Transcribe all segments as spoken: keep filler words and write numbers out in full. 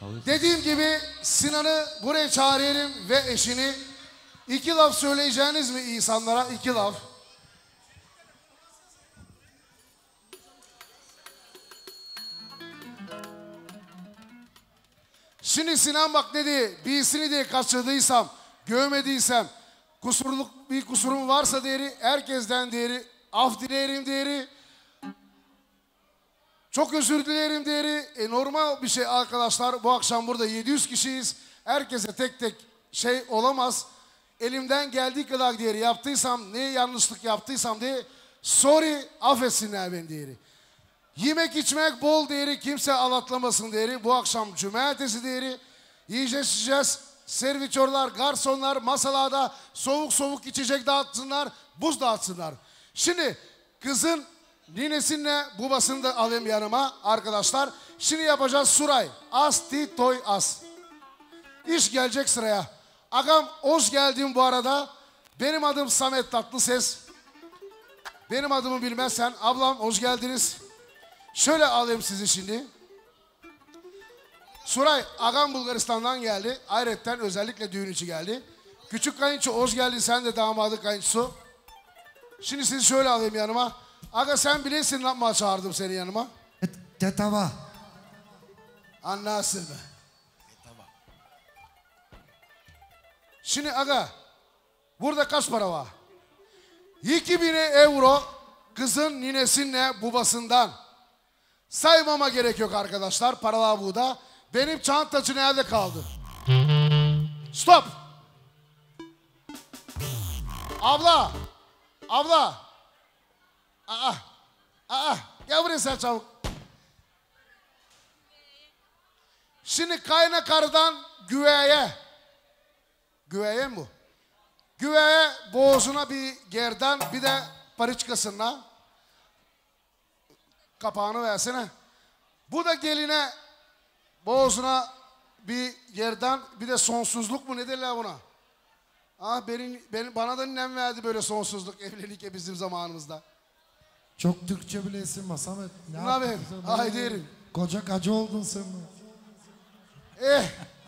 Dediğim gibi Sinan'ı buraya çağırayım ve eşini. İki laf söyleyeceğiniz mi insanlara? İki laf. Şimdi Sinan bak dedi, birisini diye kaçırdıysam, görmediysem, kusurluk bir kusurum varsa diyeri, herkesten diyeri, af dilerim diyeri, çok özür dilerim diyeri. E normal bir şey arkadaşlar, bu akşam burada yedi yüz kişiyiz, herkese tek tek şey olamaz. Elimden geldiği kadar diyeri yaptıysam, ne yanlışlık yaptıysam diye, sorry, affetsinler beni diyeri. Yemek içmek bol değeri, kimse alatlamasın değeri. Bu akşam cumartesi değeri. Yiyeceğiz içeceğiz. Servitörler, garsonlar masalarda soğuk soğuk içecek dağıtsınlar. Buz dağıtsınlar. Şimdi kızın ninesinle babasını da alayım yanıma arkadaşlar. Şimdi yapacağız Suray. As ti toy as. İş gelecek sıraya. Agam hoş geldin bu arada. Benim adım Samet Tatlıses. Benim adımı bilmezsen ablam hoş geldiniz. Şöyle alayım sizi şimdi. Suray, agam Bulgaristan'dan geldi. Hayretten özellikle düğün için geldi. Küçük kayınço hoş geldin, sen de damadı kayınçosu. Şimdi sizi şöyle alayım yanıma. Aga sen bilirsin yapma çağırdım seni yanıma. Tetava. Anlasın be. Tetava. Şimdi aga, burada kaç para var? iki bin euro kızın ninesinle babasından. Saymama gerek yok arkadaşlar. Paralar burada. Benim çantacı nerede kaldı? Stop. Abla. Abla. Aa. Aa. Gel buraya sen çabuk. Şimdi kayna karıdan güveye. Güveye mi bu? Güveye boğazına bir gerdan, bir de pariçkasına. Kapağını versene. Bu da geline boğazına bir yerden, bir de sonsuzluk mu ne derler buna? Ah benim, benim bana da ninem verdi böyle sonsuzluk evlilik bizim zamanımızda. Çok Türkçe bilesin mi Samet? Ne yapayım? Ay derim. Koca kacı oldun sen mi? Eh.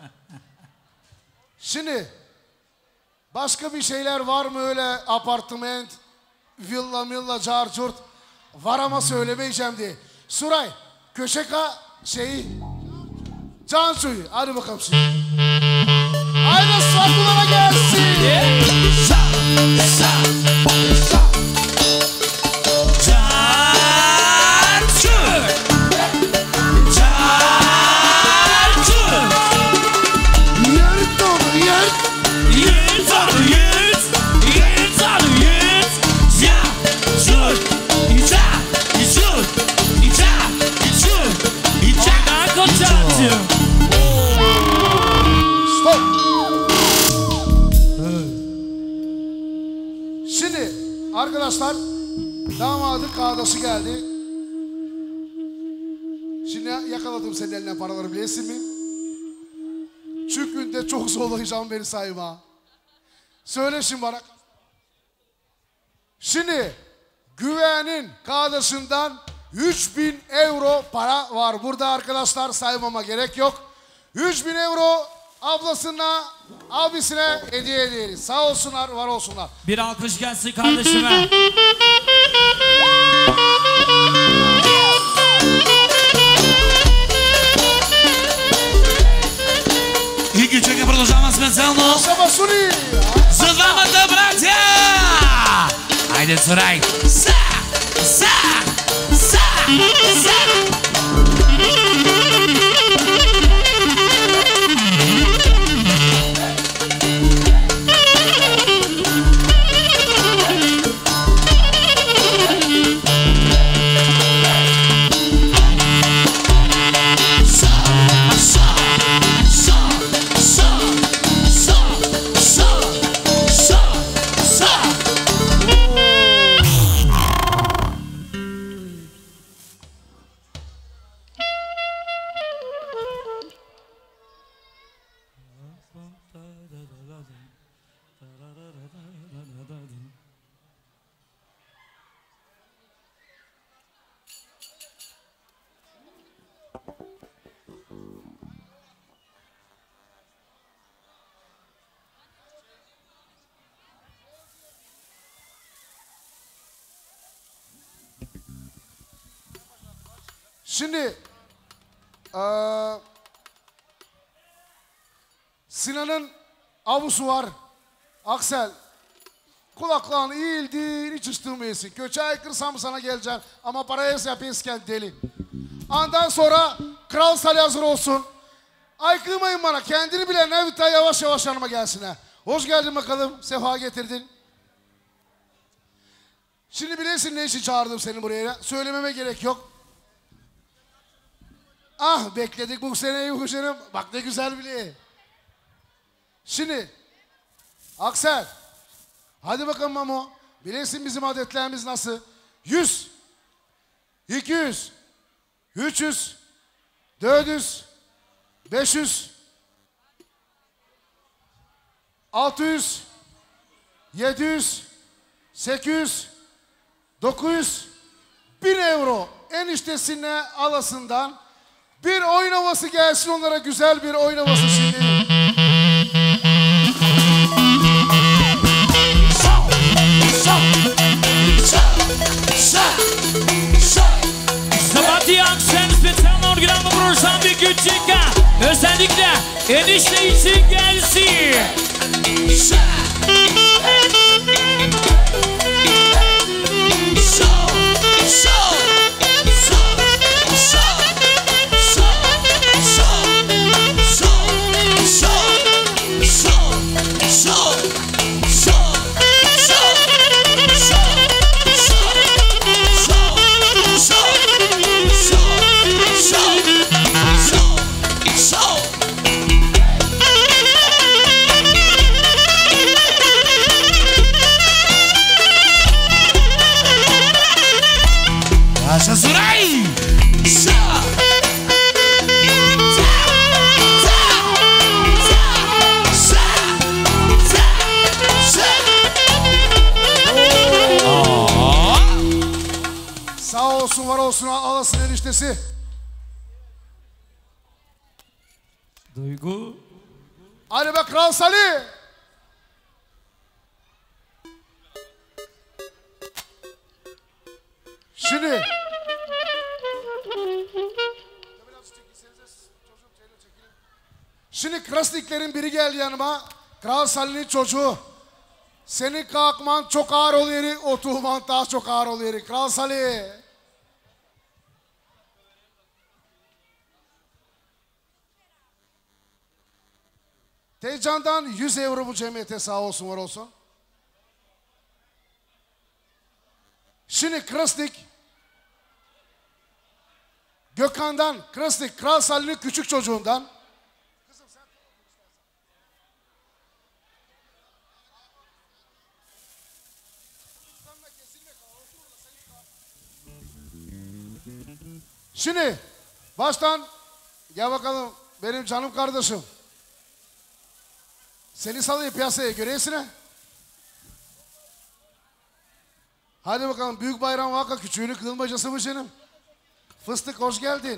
Şimdi başka bir şeyler var mı öyle apartment, villa milla carcurt? Var ama söylemeyeceğim diye. Suray, köşeka şeyi, can suyu. Hadi bakalım şimdi. Aynen saklılara gelsin. Sa, sa, sa. Can suyu. Can suyu. Yırt onu yırt. Yırt onu yırt. Yırt onu yırt. Can suyu. Stop. Şimdi arkadaşlar damadın kağıdası geldi. Şimdi yakaladım senin eline paraları bilesin mi? Çünkü de çok zorlayacağım beni sayma. Söyle şimdi bana. Şimdi güvenin kağıdasından üç bin euro para var burada arkadaşlar, saymama gerek yok. üç bin euro ablasına, abisine hediye ederiz. Sağ olsunlar, var olsunlar. Bir alkış gelsin kardeşime. И девчонки продолжаем специально. За двамата братья. Айде, Сурай. Са, са, са, са. Şimdi ee, Sinan'ın avusu var. Aksel. Kulaklarını iyildir, hiç ıstırmayasın. Köçe aykırsam sana geleceğim. Ama paraya yapıyorsun deli. Ondan sonra Kral Salih hazır olsun. Aykırmayın bana. Kendini bilen Nevita yavaş yavaş yanıma gelsin ha. Hoş geldin bakalım. Sefa getirdin. Şimdi bilirsin ne için çağırdım seni buraya. Söylememe gerek yok. Ah bekledik bu seneyi bu sene. Bak ne güzel bile. Şimdi Aksel. Hadi bakalım Mamo. Bilirsin bizim adetlerimiz nasıl. Yüz. iki yüz. üç yüz. dört yüz. beş yüz. altı yüz. yedi yüz. sekiz yüz. dokuz yüz. bin euro. Eniştesine alasından bir oyun havası gelsin onlara, güzel bir oyun havası şimdi. Sabahti Akşen spesiyal organı program bir küçük özellikle enişte için gelsin. Yaşa Suray! Sağ olsun var olsun alasın eniştesi. Duygu. Hadi be Kral Salih. Şimdi. Şimdi Krasniklerin biri geldi yanıma. Kral Salih'in çocuğu. Senin kalkman çok ağır oluyor, oturman daha çok ağır oluyor. Kral Salih. Teycan'dan yüz euro bu cemiyete sağ olsun var olsun. Şimdi Krasnik. Gökhan'dan Krasnik, Kral Salih'in küçük çocuğundan. Şimdi baştan gel bakalım benim canım kardeşim. Seni salıyor piyasaya göreysin ha. Hadi bakalım büyük bayram vaka küçüğünü kılmacası mı canım? Fıstık hoş geldin.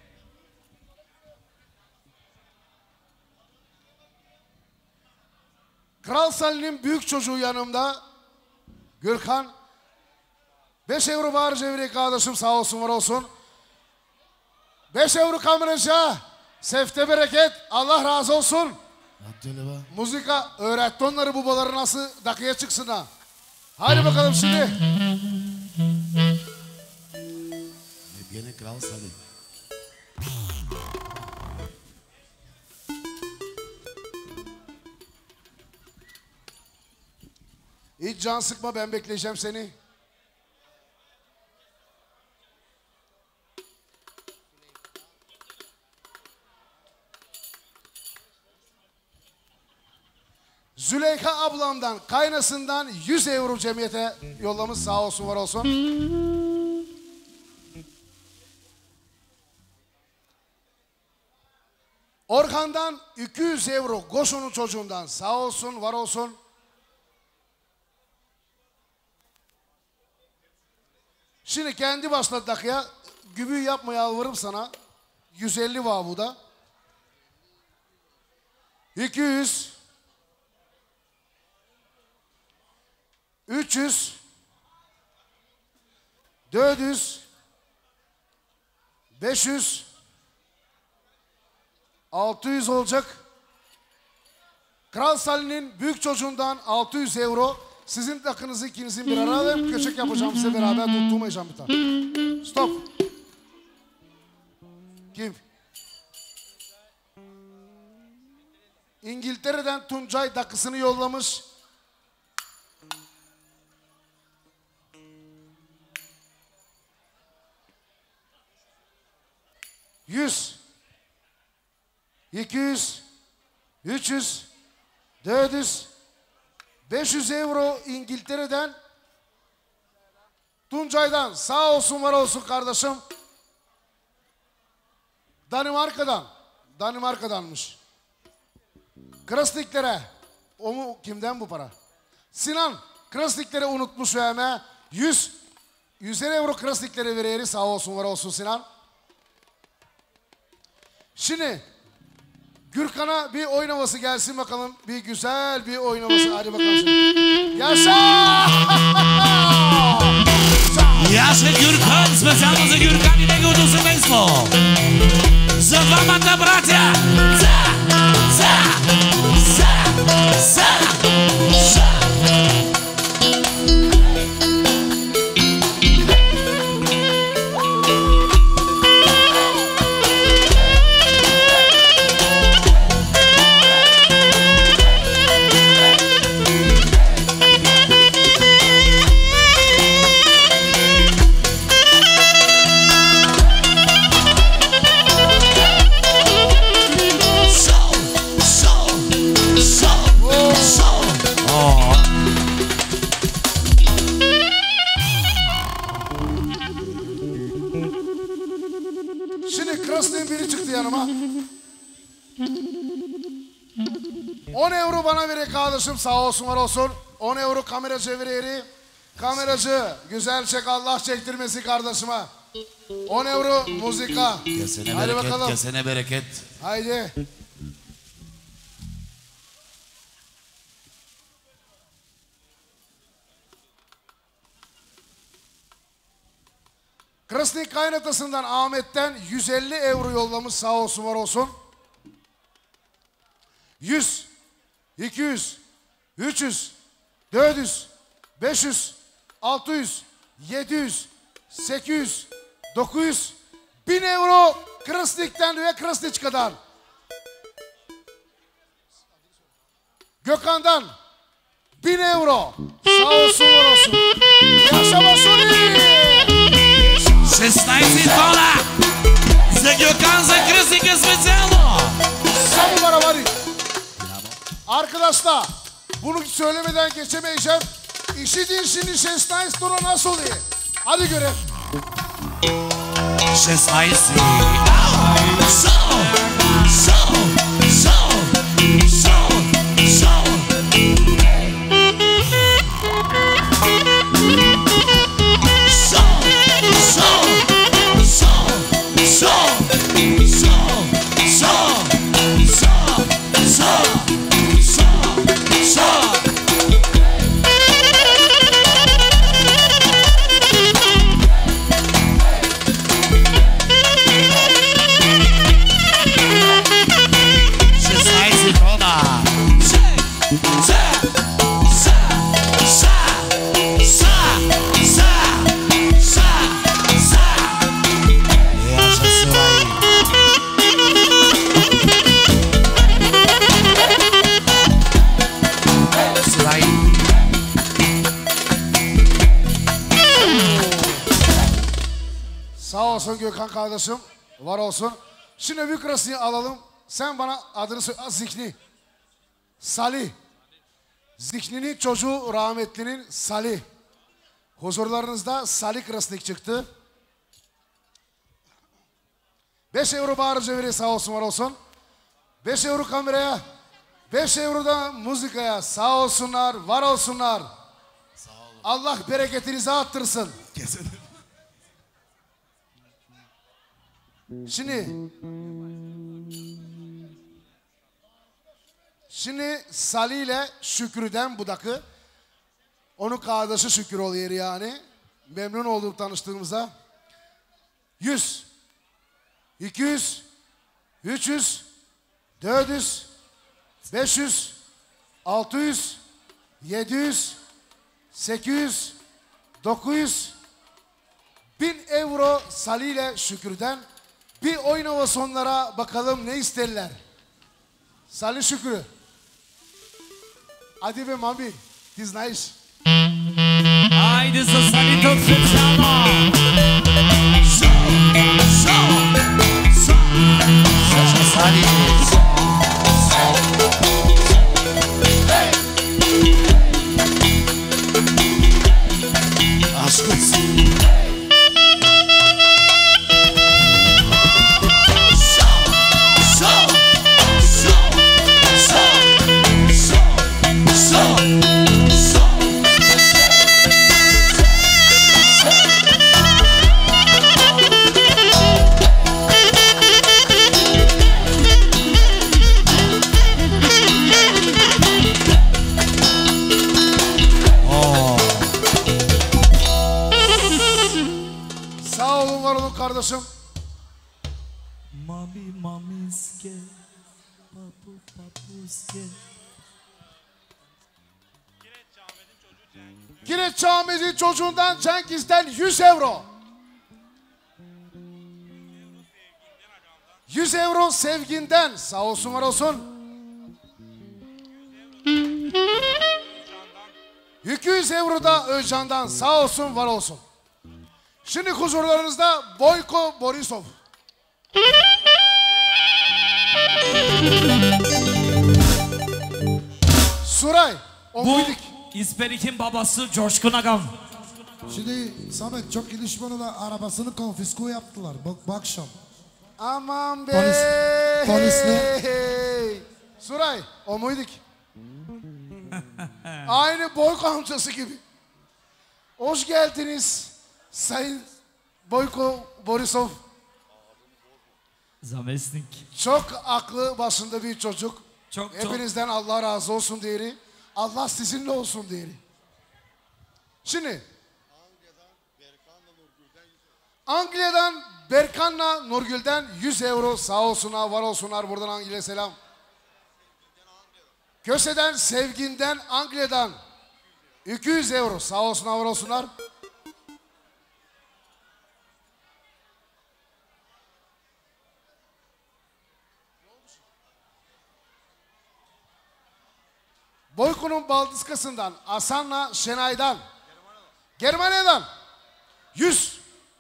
Kral Salih'in büyük çocuğu yanımda. Gürkan. Beş euro bağır cevri kardeşim sağ olsun var olsun. Beş euro kameracı. Sefte bereket. Allah razı olsun. Muzika öğretti onları babaları nasıl dakikaya çıksın ha. Hadi bakalım şimdi. Yine Kral Salih. Hiç can sıkma ben bekleyeceğim seni. Züleyha ablamdan, kaynasından yüz euro cemiyete yollamış sağ olsun var olsun. Orhan'dan iki yüz euro Goşo'nun çocuğundan sağ olsun var olsun. Şimdi kendi başladık ya. Gübü yapma yalvarırım sana. yüz elli var bu da. iki yüz. üç yüz. dört yüz. beş yüz, altı yüz olacak. Kral Salih'in büyük çocuğundan altı yüz euro. Sizin takınızı ikinizin bir araya alıp köşek yapacağım size beraber tutturmayacağım bir tane. Stop. Kim? İngiltere'den Tuncay dakısını yollamış. Yüz, iki yüz, üç yüz, dört yüz, beş yüz euro İngiltere'den Tuncay'dan. Sağ olsun var olsun kardeşim. Danimarka'dan. Danimarka'danmış. Krasniklere. O mu kimden bu para? Sinan Krasniklere unutmuş hemen. yüz, yüz euro Krasniklere veririz. Sağ olsun var olsun Sinan. Şimdi Gürkan'a bir oynaması gelsin bakalım. Bir güzel bir oynaması. Hadi bakalım şimdi. Yaşa! Yaşa Gürkan, specjalno za Gürkan i njegovo semejstvo. Za dvamata bratja. Za, za, za, za, za. on euro bana verir kardeşim sağ olsun var olsun. on euro kameracı verir. Kameracı güzel çek Allah çektirmesi kardeşime. on euro muzika. Kesene Hadi bereket, bakalım. kesene bereket. Haydi. Krasnik kaynatasından Ahmet'ten yüz elli euro yollamış sağ olsun var olsun. yüz, iki yüz, üç yüz, dört yüz, beş yüz, altı yüz, yedi yüz, sekiz yüz, dokuz yüz, bin euro Krasnik'ten ve Krasniçka'dan. Gökhan'dan bin euro. Sağ olsun var olsun. Yaşa Basuri. šestnaest dola za Gökhan za Krasnika specijalno. Samu baravari. Arkadaşlar bunu söylemeden geçemeyeceğim. İşitin şimdi şesnaest dola nasıl oluyor? Hadi görelim. šestnaest. So, so, so, so, so. Gökhan kardeşim var olsun. Şimdi büyük Krasnik'i alalım. Sen bana adını söyle. Zihni. Salih. Zihni'nin çocuğu rahmetlinin Salih. Huzurlarınızda Salih Krasnik çıktı. beş euro bağırıcı verir sağ olsun var olsun. beş euro kameraya. beş euro da müzikaya. Sağ olsunlar var olsunlar. Sağ olun. Allah bereketinizi arttırsın. Kesin. Şimdi Şimdi Salih ile Şükrü'den Budak'ı onun kardeşi Şükrü oluyor yani. Memnun oldum tanıştığımıza. yüz, iki yüz, üç yüz, dört yüz, beş yüz, altı yüz, yedi yüz, sekiz yüz, dokuz yüz, bin euro Salih ile Şükrü'den. Bir oyun ovasyonlara bakalım ne isterler. Salih Şükrü. Hadi be mami. Ти знаеш. Айде за Салито специално! Kardeşim. Mami mamiske, papu papuske. Kireç Çağmez'in çocuğundan Cengiz'den yüz euro. yüz euro sevginden. Sağ olsun var olsun. iki yüz euro da Özcan'dan. Sağ olsun var olsun. Şimdi huzurlarınızda Boyko Borisov. Suray. Bu Omuydik. İsperik'in babası Coşkun Agam. Şimdi Samet çok gelişmeli de arabasını konfisko yaptılar. Bak bu akşam. Aman be. Polis, polis ne? Suray. Omuydik. Aynı Boyko amcası gibi. Hoş geldiniz. Sayın Boyko Borisov. Zamesnik. Çok aklı başında bir çocuk. Çok, Hepinizden çok. Allah razı olsun diyeri. Allah sizinle olsun diyeri. Şimdi. Anglia'dan Berkan'la Nurgül'den yüz euro sağ olsunlar, var olsunlar. Buradan Anglia'ya selam. Köse'den Sevgin'den Anglia'dan iki yüz euro sağ olsunlar, var olsunlar. Boyko'nun baldızkasından Hasan'la Şenay'dan Germanya'dan yüz,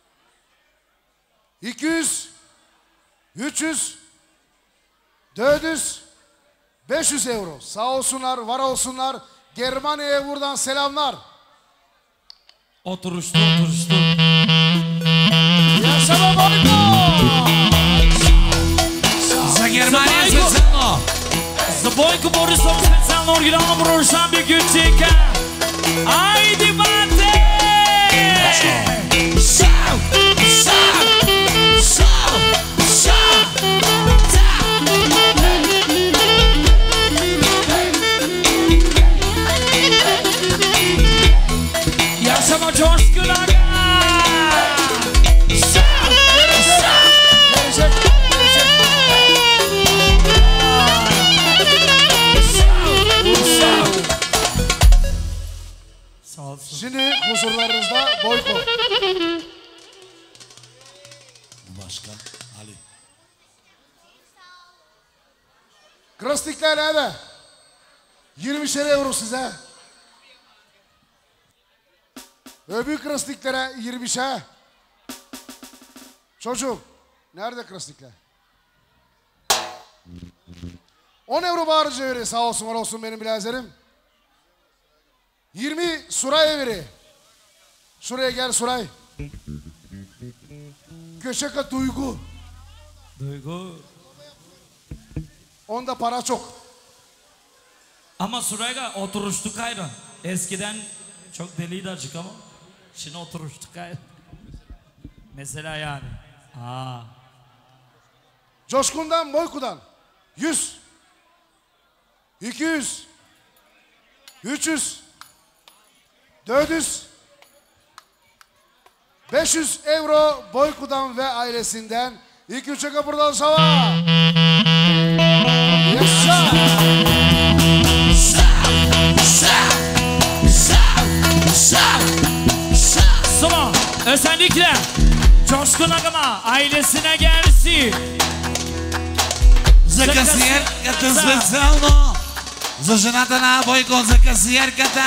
iki yüz, üç yüz, dört yüz, beş yüz euro sağ olsunlar, var olsunlar. Germanya'ya buradan selamlar. Oturuştu oturuştu. Yaşama Boyko! За Германия специално! За Бойко Борисов специално оригинално продължавам би Гючика. Айде, бате! Шау! Шау! Шау! Шау! Yaşama Coşkun Aga! Şimdi huzurlarınızda Boyko. Başkan Ali. Krastikler nerede? yirmişer euro size. Öbür krastiklere yirmişe. Çocuğum, nerede krastikler? on euro bağırıcı verir sağ olsun var olsun benim bilazerim. yirmi Suray'a verir. Şuraya gel Suray. Köşeka Duygu. Duygu. Onda para çok. Ama Surayga oturuştuk ayrı. Eskiden çok deliydi açık ama şimdi oturuştuk ayrı. Mesela yani. Aa. Coşkun'dan Boyku'dan yüz, iki yüz, üç yüz, dört yüz, beş yüz euro Boyku'dan ve ailesinden, İki üçe kapırdan sava. Yaşa. Sıma özellikle Coşkun Agama ailesine gelsin. За касиерката специално. За жената на Бойко, за касиерката.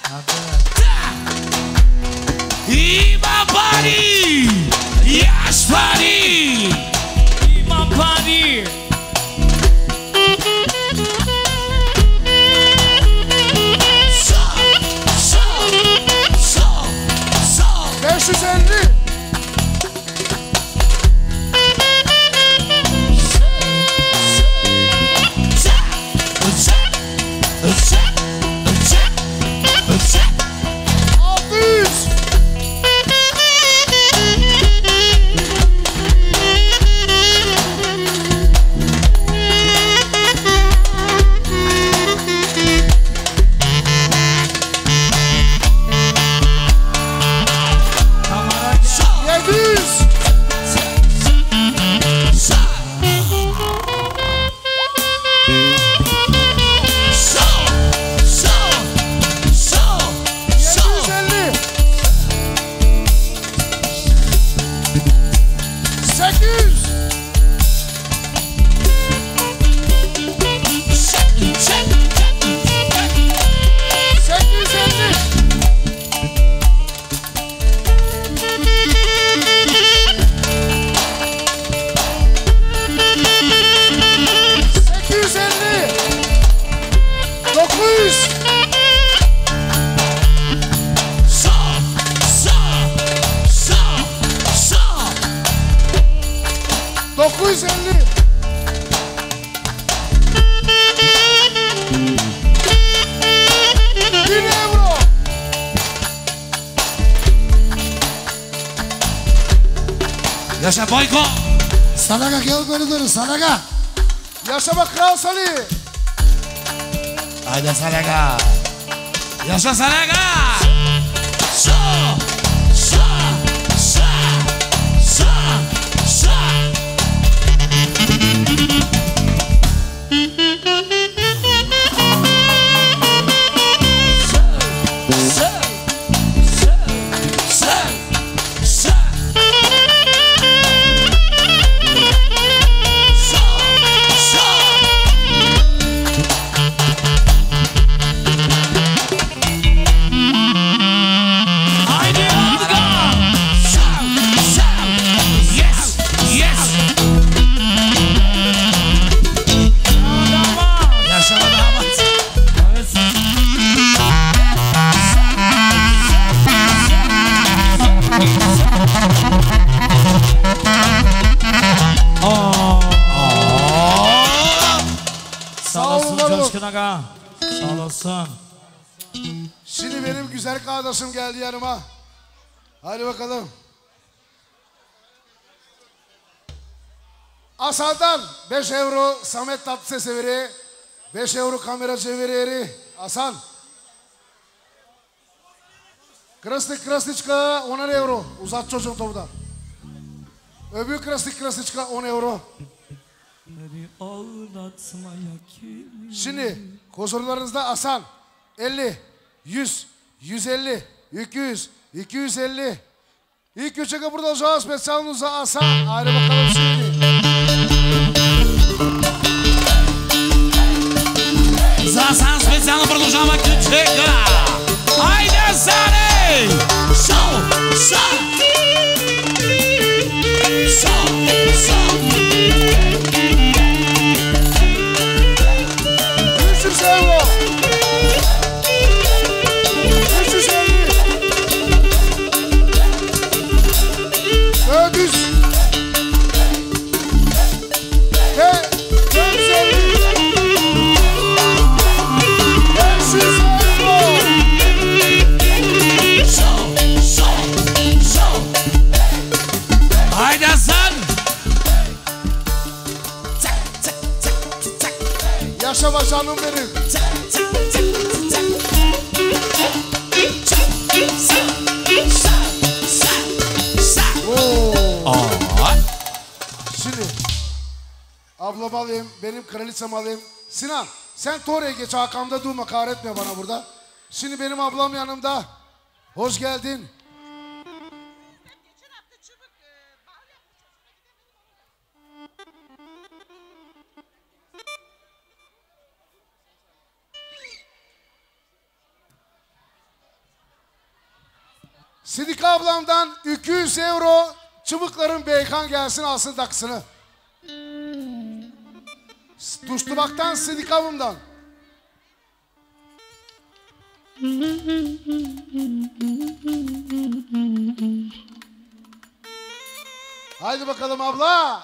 Има пари! Яш пари! İmam Padi. beş yüz elli. altı yüz. yedi yüz. yedi yüz elli. sekiz yüz. sekiz yüz elli. sekiz yüz elli. dokuz yüz. dokuz yüz elli. bin euro. Yaşa Бойко! Salaga gel koridorun Salaga. Yaşa bak Kral Salih. Haydi Salaga! Yaşa Salaga! Haydi Amga. Yes! Yes! Damat. Yaşa damat! Evet. Aa. Sağ olasın var olun. Coşkun Aga. Sağ olasın. Şimdi benim güzel kardeşim geldi yanıma. Hadi bakalım. Hasan'dan beş euro Samet Tatlıses'e veri. beş euro kamera çeviri. Hasan. Krasnik Krasniçka on euro. Uzat çocuğum topudan. Öbür Krasnik Krasniçka on euro. Şimdi kusurlarınızda Hasan elli, yüz, yüz elli, iki yüz, iki yüz elli. İlk üçe burada olacağız. Spesiyalınıza Hasan. Hadi bakalım şimdi. За Асан специално продължава Кючека! Хайде, Сане! Шоу! Шоу! Шоу! Шоу! üç yüz euro. üç yüz elli. dört yüz. Ve dört yüz elli. beş yüz euro. Шоу! Шоу! Шоу! Хайде, Асан! Цак, цак, цак, цак. Yaşa başkanım benim. Цак, цак, цак, цак. Са, са, са, са. Oo. Aa! Şimdi Ablamı alayım, benim kraliçemi alayım. Sinan, sen oraya geç, arkamda durma, kahretme bana burada. Şimdi benim ablam yanımda. Hoş geldin. Sidika ablamdan iki yüz euro çubukların beykan gelsin alsın taksını. Tuştubak'tan Sidika ablamdan. Haydi bakalım abla.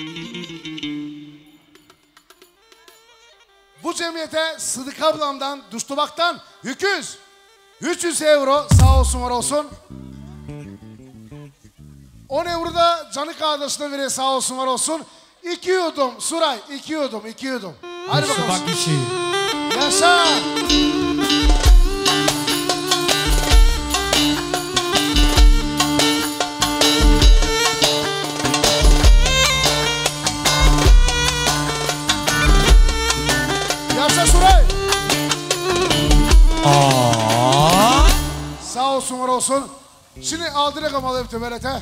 Bu cemiyete Sıdık ablamdan, Duştubak'tan iki yüz, üç yüz euro sağ olsun var olsun. on euro da canı kardeşine veriyor sağ olsun var olsun. İki yudum Suray, iki yudum, iki yudum. Hadi bakalım. Bak bir şey. Yaşa. Yaşa Suray. Aa. Sağ olsun var olsun. Şimdi Aldıragam alayım tömelete.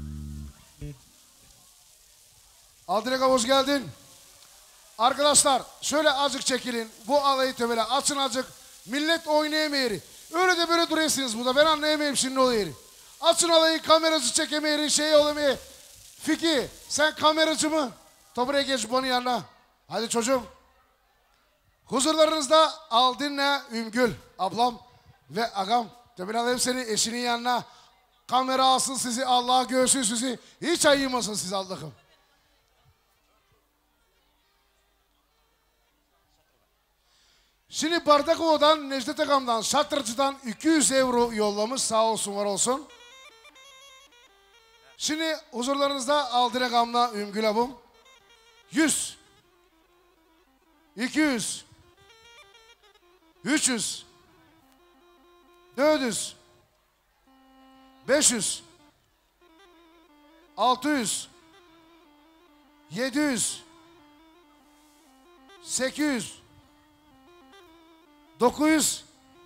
Aldıragam hoş geldin. Arkadaşlar şöyle azıcık çekilin. Bu alayı tömele açın azıcık. Millet oynayamayır. Öyle de böyle duruyorsunuz burada. Ben anlayamayayım şimdi o yeri. Açın alayı, kameracı çekemeyirin, şey olamayı. Fiki sen kameracı mı? Topraya geç bunun yanına. Hadi çocuğum. Huzurlarınızda Aldin'le Ümgül ablam ve agam. Tömele alayım seni eşinin yanına. Kamera alsın sizi, Allah görsün sizi. Hiç ayırmasın sizi Allah'ım. Şimdi Bardakova'dan, Necdet Agam'dan, Şatırcı'dan iki yüz euro yollamış. Sağ olsun, var olsun. Şimdi huzurlarınızda Aldın Agam'la Ümgül abim. yüz, iki yüz, üç yüz, dört yüz, beş yüz, altı yüz, yedi yüz, sekiz yüz, dokuz yüz,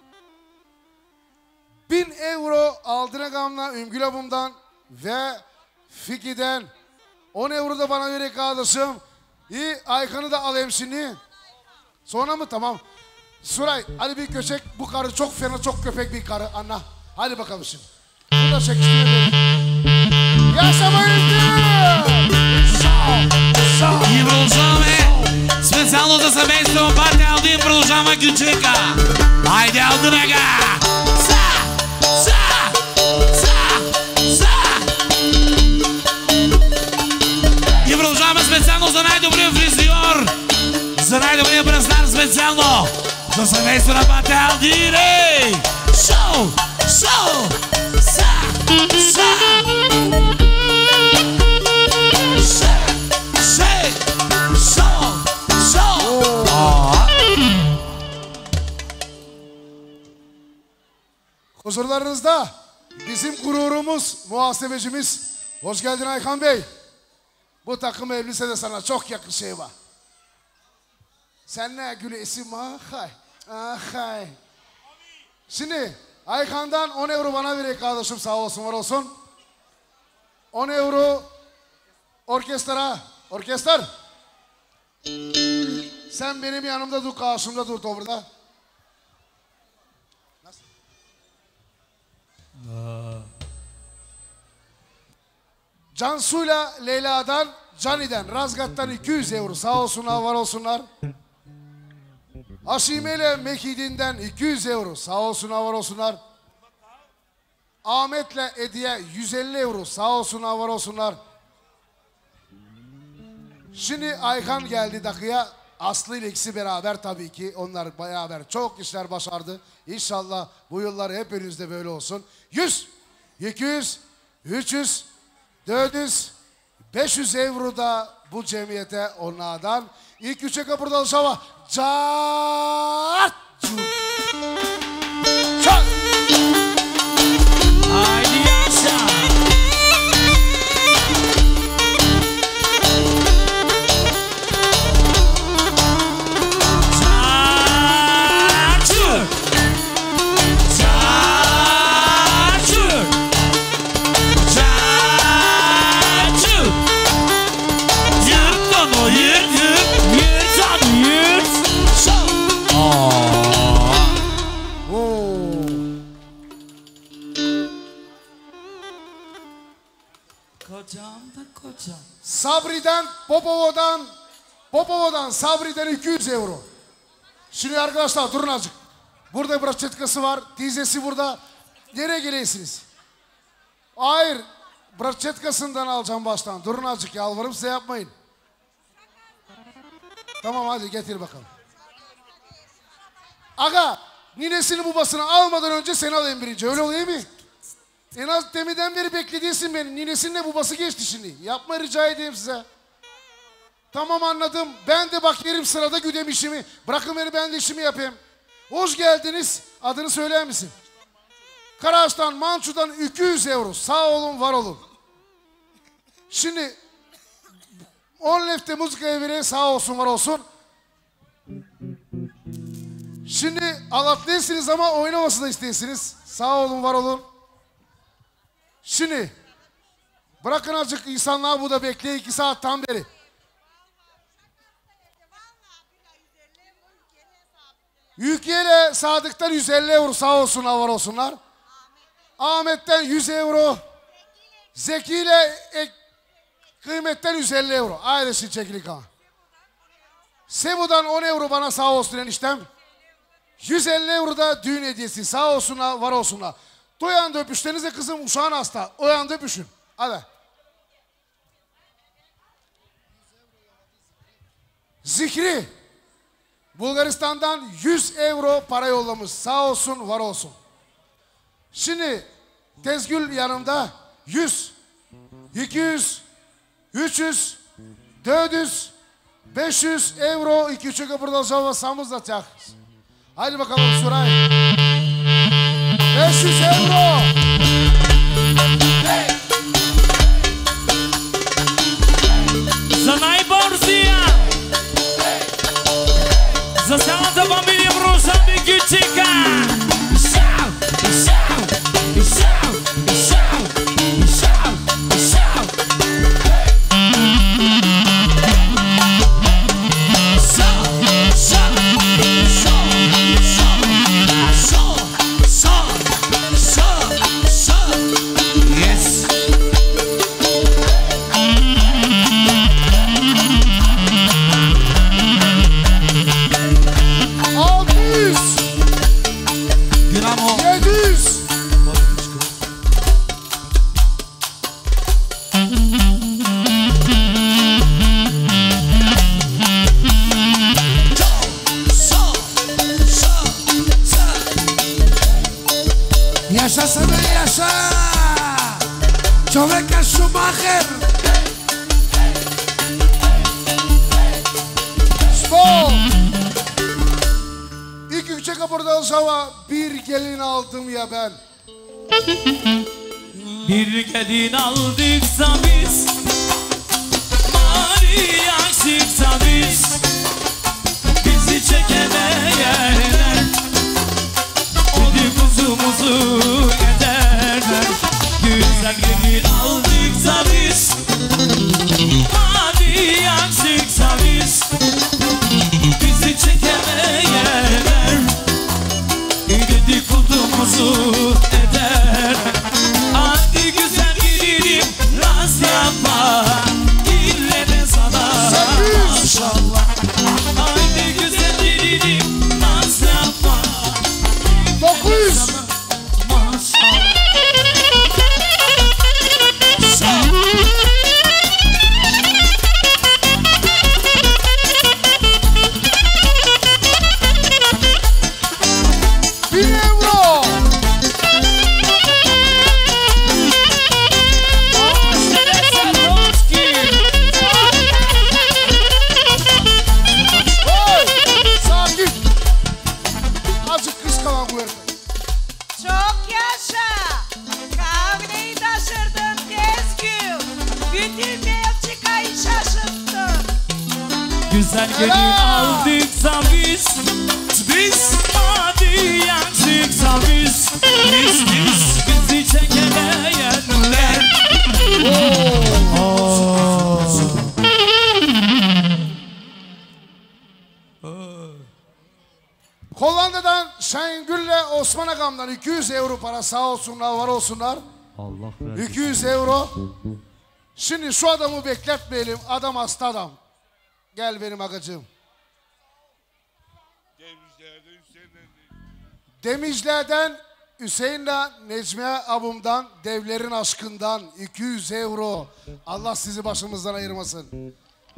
bin euro Aldın Agam'la Ümgül abimden ve Fiki'den on euro da bana verir kardeşim. İyi, Aykan'ı da alayım şimdi. Sonra mı? Tamam. Suray, hadi bir köşek. Bu karı çok fena, çok köpek bir karı Anna. Hadi bakalım şimdi. Burada çekiştirme. Yaşamayın diye! И продължаваме специално за семейство Бате Алдин, продължаваме Гючека. Айде Алдинага! Са! Са! Са! Са! И продължаваме специално за най-добрия фризьор, за най-добрия бръснар специално за семейство на Бате Алдин. Ей! Шоу! Шоу! Са! Са! Huzurlarınızda bizim gururumuz, muhasebecimiz. Hoş geldin Aykan Bey. Bu takım elbise de sana çok yakışıyor var. Sen ne gülesin ahay, ahay. Şimdi Aykan'dan on euro bana verir kardeşim, sağ olsun var olsun. on euro orkestra, orkestrar. Sen benim yanımda dur, karşımda dur burada. Cansu'yla Leyla'dan, Cani'den, Razgat'tan iki yüz euro. Sağ olsunlar, var olsunlar. Aşime ile Mekidin'den iki yüz euro. Sağ olsunlar, var olsunlar. Ahmet'le Ediye yüz elli euro. Sağ olsunlar, var olsunlar. Şimdi Aykan geldi dakıya. Aslı ile ikisi beraber tabii ki. Onlar beraber çok işler başardı. İnşallah bu yıllar hep önünüzde böyle olsun. yüz, iki yüz, üç yüz, dört yüz, beş yüz euro da bu cemiyete onlardan. İlk üçe kapırda alışama. Cart! Çak! Haydi yaşa. kocam da kocam. Sabri'den, Popova'dan, Popova'dan, Sabri'den iki yüz euro. Şimdi arkadaşlar durun azıcık. Burada braçetkası var, teyzesi burada. Nereye geliyorsunuz? Hayır, braçetkasından alacağım baştan. Durun azıcık, yalvarırım size yapmayın. Tamam hadi getir bakalım. Aga, ninesini babasını almadan önce seni alayım birinci, öyle oluyor mi? En az deminden beri beklediğisin beni. Ninesinle babası geçti şimdi. Yapma rica edeyim size. Tamam anladım. Ben de bak yerim sırada güdem işimi. Bırakın beni ben de işimi yapayım. Hoş geldiniz. Adını söyler misin? Karaağaç'tan, Mançu'dan iki yüz euro. Sağ olun, var olun. Şimdi on lefte müzik evine sağ olsun, var olsun. Şimdi alatlıyorsunuz ama oynamasını da isteysiniz. Sağ olun, var olun. Şimdi bırakın azıcık insanlar burada bekliyor iki saatten beri. Yükiye'yle Sadık'tan yüz elli euro sağ olsunlar, var olsunlar. Ahmet'ten yüz euro. Zeki'yle ek, kıymetten yüz elli euro. Ailesi çekilik ha. Sebu'dan on euro bana sağ olsun eniştem. yüz elli euro da düğün hediyesi. Sağ olsunlar, var olsunlar. O yanda öpüşlerinize kızım uşağın hasta. O yanda öpüşün. Hadi. Zikri. Bulgaristan'dan yüz euro para yollamış. Sağ olsun, var olsun. Şimdi Tezgül yanımda yüz, iki yüz, üç yüz, dört yüz, beş yüz euro iki üçe burada zavassamız da çak. Haydi bakalım Suray. beş yüz euro. Hey. За najborzija. За цялата фамилия Брушан Бикючика. Шау, шау, шау, шау, шау, шау. Yaşasana yaşa. Çoveka Schumacher. Spor. İlk üçe kapırdan sonra bir gelin aldım ya ben. Bir gelin aldıksa biz, mani yakışıksa biz, bizi çekemeyenler Odi kuzumuzu ederler. Güzel gelin aldıksa biz, mani yakışıksa biz, bizi çekemeyenler Odi kuzumuzu ederler. Hadi güzel gelinim naz yapma, ille de sana maşallah. Hadi güzel gelinim naz yapma, dokuz yüz. maşallah. bin euro. Hey, sakin. Azıcık kız kalan bu herif. Çok yaşa. Kahveyi taşırdın Tezgül. Bütün Belçika'yı şaşırttın. Güzel gelin aldıksa biz, biz hadi yakışıksa biz, biz biz bizi çekemeyenler. Hollanda'dan Şengül'le Osman Agam'dan iki yüz euro para sağ olsunlar, var olsunlar. Allah iki yüz euro. Şimdi şu adamı bekletmeyelim. Adam hasta adam. Gel benim agacığım. Demicler'den Hüseyin'le Necmiye abumdan, devlerin aşkından iki yüz euro. Allah sizi başımızdan ayırmasın.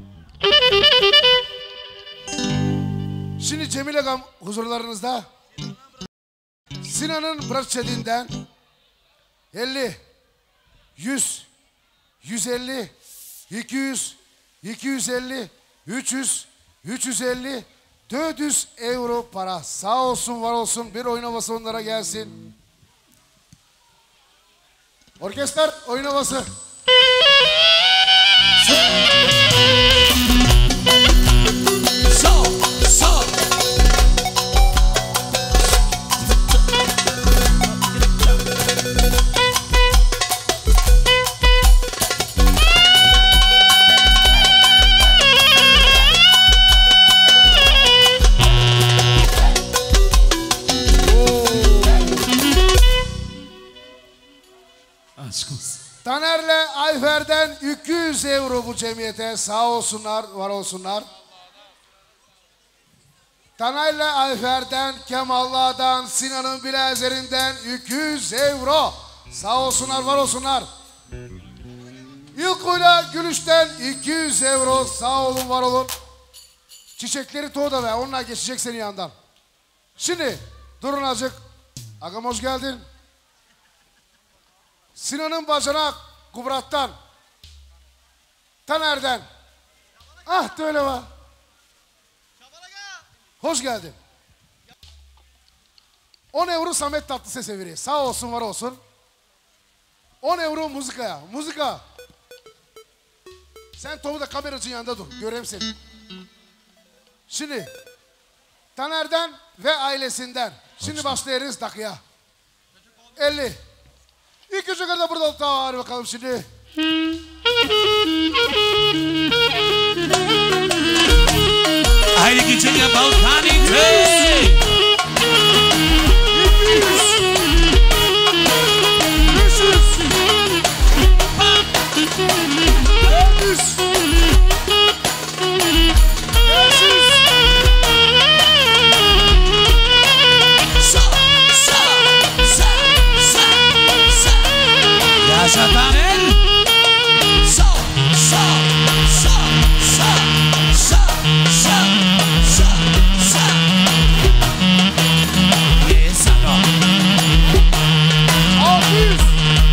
Şimdi Cemil Agam huzurlarınızda. Sinan'ın Bırakçedi'nden elli, yüz, yüz elli, iki yüz, iki yüz elli, üç yüz, üç yüz elli, dört yüz euro para. Sağ olsun, var olsun. Bir oyun havası onlara gelsin. Orkestrar oyun havası. So, so. Aşk olsun. Taner'le Ayfer'den iki yüz euro bu cemiyete. Sağ olsunlar, var olsunlar. Taner'le Ayfer'den, Kemal'lardan, Sinan'ın Bilezerinden iki yüz euro. Sağ olsunlar, var olsunlar. İlko'yla Gülüş'ten iki yüz euro. Sağ olun, var olun. Çiçekleri Toğda ve onlar geçecek senin yandan. Şimdi durun azıcık. Agam hoş geldin. Sinan'ın bacana Kubrat'tan, Taner'den. Ah da öyle var. Hoş geldin. on euro Samet Tatlıses'e veriyor. Sağ olsun, var olsun. on euro muzikaya. Muzika. Sen topu da kameracının yanında dur. Göreyim seni. Şimdi Taner'den ve ailesinden. Şimdi başlayırız dakika. elli. İlk üçe kadar burada var bakalım şimdi. Haydi küçük Balkanite. Yaşa Taner. So, so, so, so, so, so, so, so. Yes, I know. All this.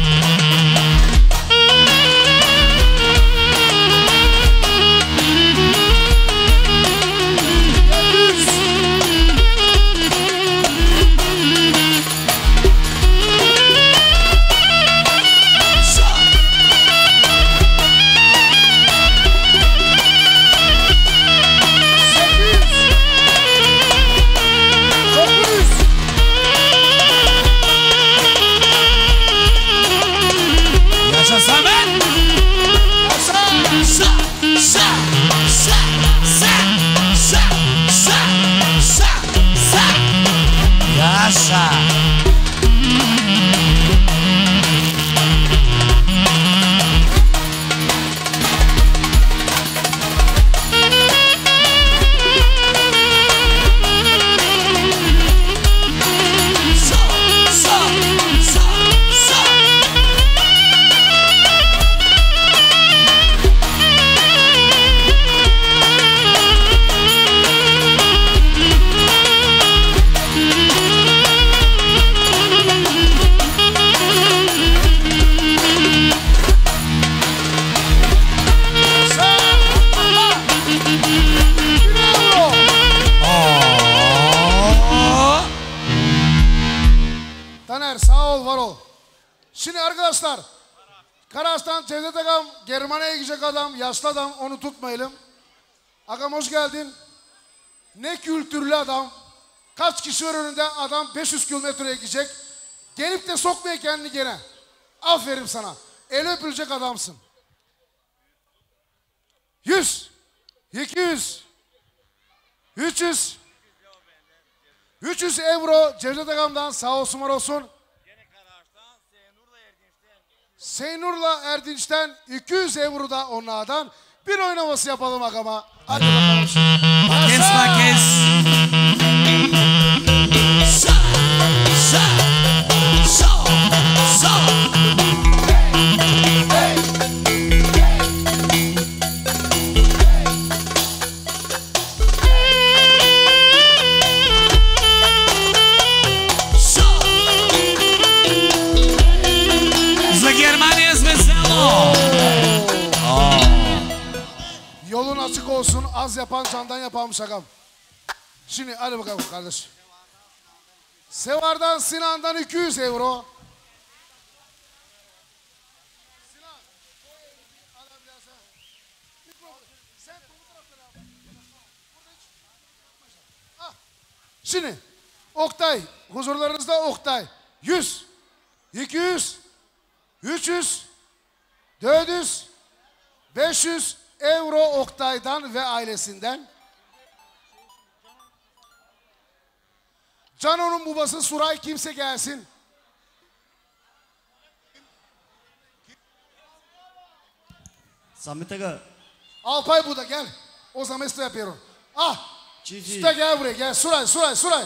Karas'tan Cevdet Agam, Germaniye gidecek adam, yaşlı adam, onu tutmayalım. Agam hoş geldin. Ne kültürlü adam. Kaç kişi var önünde, adam beş yüz kilometreye gidecek. Gelip de sokmaya kendini gene. Aferin sana. El öpülecek adamsın. Yüz, iki yüz, üç yüz, üç yüz euro Cevdet Agam'dan, sağ olsun var olsun. Seynur'la Erdinç'ten iki yüz euro da onlardan bir oynaması yapalım agama. Hadi bakalım. Kes kes. Sa sa sa sa. За Германия специально. Yolun açık olsun. Az yapan candan yaparmış agam. Şimdi hadi bakalım kardeş. Sevar'dan Sinan'dan iki yüz euro. Şimdi Oktay, huzurlarınızda Oktay. yüz, iki yüz, üç yüz, dört yüz, beş yüz euro Oktay'dan ve ailesinden. Cano'nun babası Suray kimse gelsin. Samet Aga. Alpay burada gel. O zaman isto yapıyorum. Ah. Cici. İşte gel buraya gel. Suray, Suray, Suray.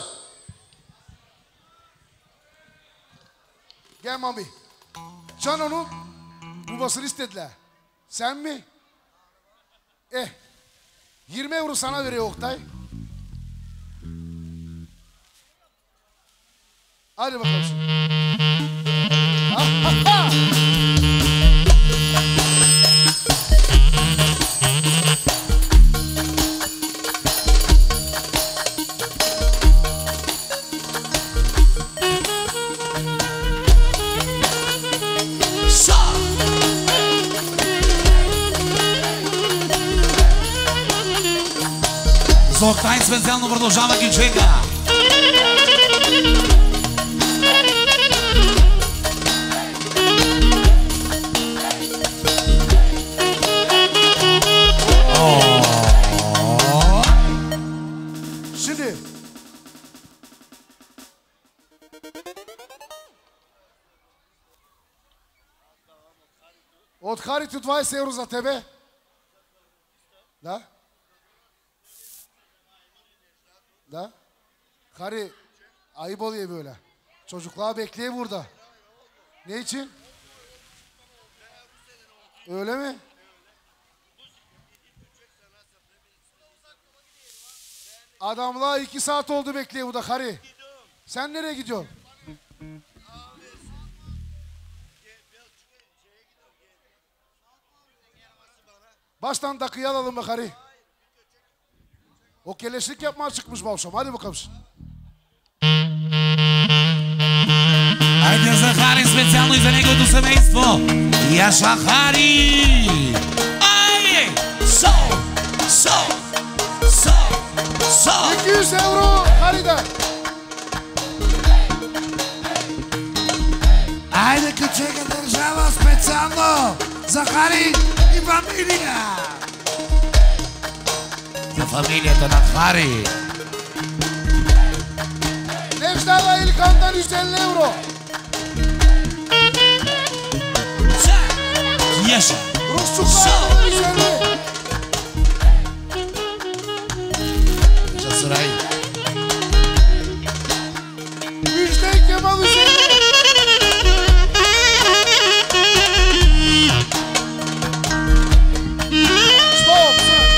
Gel mami. Cano'nun babasını istediler. Sen mi? Eh. yirmi euro sana veriyor Oktay. Hadi bakalım şimdi. Ah, ah, ah. Зохтай специално продължава кичека. Şimdi Откарите двайсет евро за тебе. Да? Da? Kari ayıp oluyor böyle. Çocuklar bekliyor burada. Ne için? Öyle mi? Adamlar iki saat oldu bekliyor burada Kari. Sen nereye gidiyorsun? Baştan takıyı alalım be Kari. O keleşlik yapmaya çıkmış bu akşam. Hadi bakalım. Айде Захари специално и за неговото семейство. Яша Хари! Айде! Со! Со! Со! Со! iki yüz euro Kari'den. Айде кичека държава специално! Захари и фамилия! За фамилията на Хари. Necda'la İlkan'dan yüz elli euro. Yaşa. Rusçuklardan yüz elli. Yaşa Suray. Müjde Kemal yüz elli. Stop.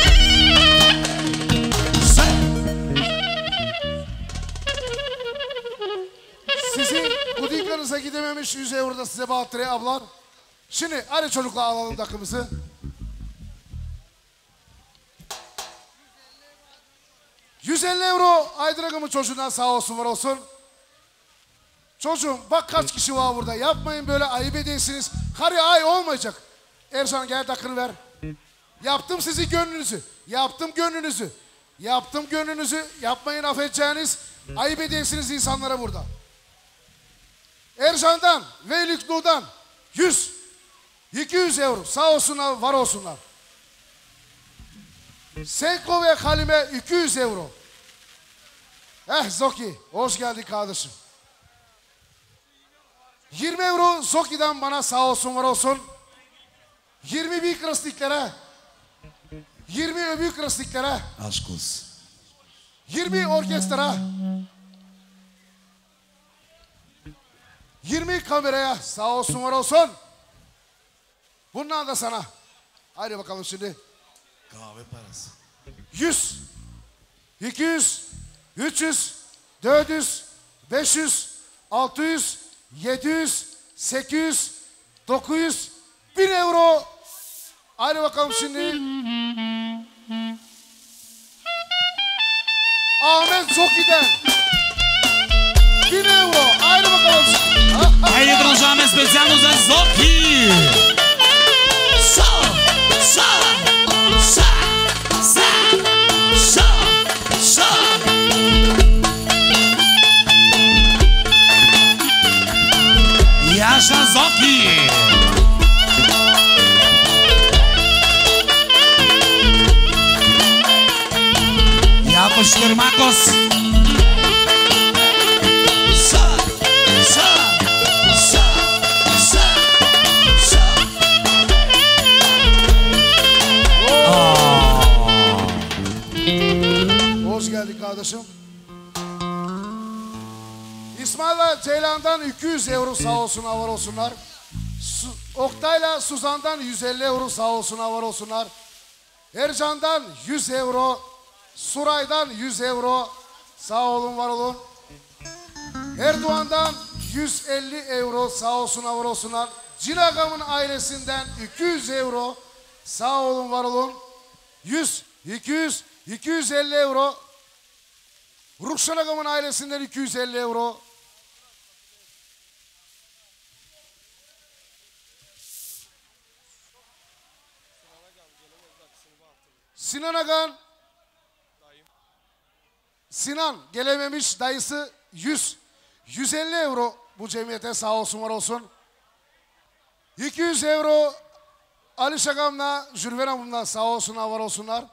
Sizin budikanıza gidememiş yüz euro da size Bahtire ablar. Şimdi hadi çocuklar alalım takımızı. yüz elli euro Aydıragım'ın çocuğundan sağ olsun var olsun. Çocuğum bak kaç kişi var burada. Yapmayın böyle ayıp edesiniz. Karı ay olmayacak. Ersan gel takını ver. Yaptım sizi gönlünüzü. Yaptım gönlünüzü. Yaptım gönlünüzü. Yapmayın affedeceğiniz. Ayıp edesiniz insanlara burada. Ersan'dan ve Lüknu'dan yüz, iki yüz euro sağ olsunlar var olsunlar. Senko ve Halime iki yüz euro. Eh Zoki hoş geldin kardeşim. yirmi euro Zoki'den bana sağ olsun var olsun. yirmi büyük rastliklere. yirmi büyük rastliklere. Aşk olsun. yirmi orkestra. yirmi kameraya sağ olsun var olsun. Bundan da sana. Haydi bakalım şimdi. Kahve parası. yüz, iki yüz, üç yüz, dört yüz, beş yüz, altı yüz, yedi yüz, sekiz yüz, dokuz yüz, bin euro. Haydi bakalım şimdi. Ahmet Zoki'den. bin euro. Haydi bakalım. Aí продолжаем especial za Zoki. Sa, sa, sa, sa, sa, sa. Yaşa Zoki. Yapıştır Makos. Sa, sa, sa, sa, sa. Hoş geldin kardeşim. İsmail'la Ceylan'dan iki yüz euro sağ olsun var olsunlar. Su Oktay'la Suzan'dan yüz elli euro sağ olsun var olsunlar. Ercan'dan yüz euro. Suray'dan yüz euro. Sağ olun var olun. Erdoğan'dan yüz elli euro sağ olsun var olsunlar. Cilagam'ın ailesinden iki yüz euro. Sağ olun var olun. yüz, iki yüz, iki yüz elli euro. Rukşanagam'ın ailesinden iki yüz elli euro. Sinan Agan. Sinan gelememiş dayısı yüz. yüz elli euro bu cemiyete sağ olsun var olsun. iki yüz euro Ali Şagam'la Jülven Hanım'dan sağ olsunlar var olsunlar.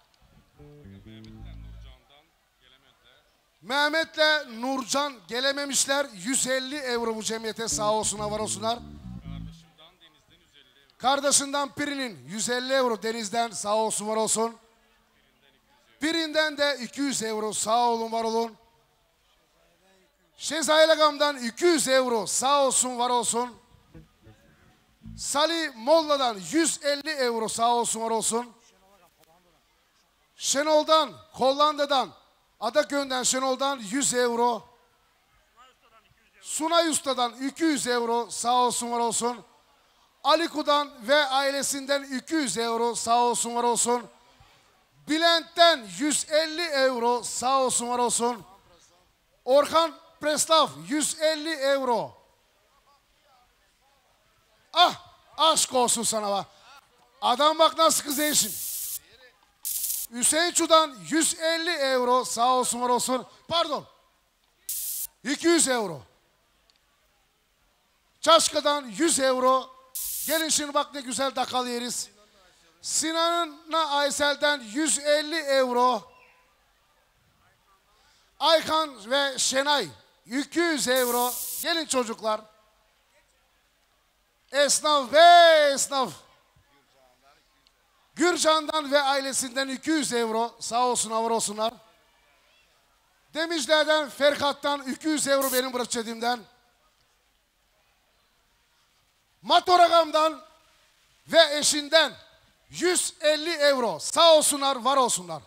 Mehmet'le Nurcan gelememişler. yüz elli euro bu cemiyete sağ olsunlar var olsunlar. Kardeşinden Pirin'in yüz elli euro Deniz'den sağ olsun var olsun. Birinden de iki yüz euro sağ olun var olun. Şezaylagam'dan iki yüz euro sağ olsun var olsun. Salih Molla'dan yüz elli euro sağ olsun var olsun. Şenol'dan, Hollanda'dan, Adaköy'den Şenol'dan yüz euro. Sunay Usta'dan iki yüz euro sağ olsun var olsun. Aliku'dan ve ailesinden iki yüz euro sağ olsun var olsun. Bülent'ten yüz elli euro sağ olsun var olsun. Orhan Preslav yüz elli euro. Ah aşk olsun sana bak. Adam bak nasıl kız değişim. Hüseyin Çu'dan yüz elli euro sağ olsun var olsun. Pardon. iki yüz euro. Çaşka'dan yüz euro. Gelin şimdi bak ne güzel dakal yeriz. Sinan'la Aysel'den yüz elli euro. Aykan ve Şenay iki yüz euro. Gelin çocuklar. Esnaf ve esnaf. Gürcan'dan ve ailesinden iki yüz euro. Sağ olsun var olsunlar. Demirciler'den Ferhat'tan iki yüz euro benim bırakacağımdan. Matoragam'dan ve eşinden yüz elli euro. Sağ olsunlar, var olsunlar.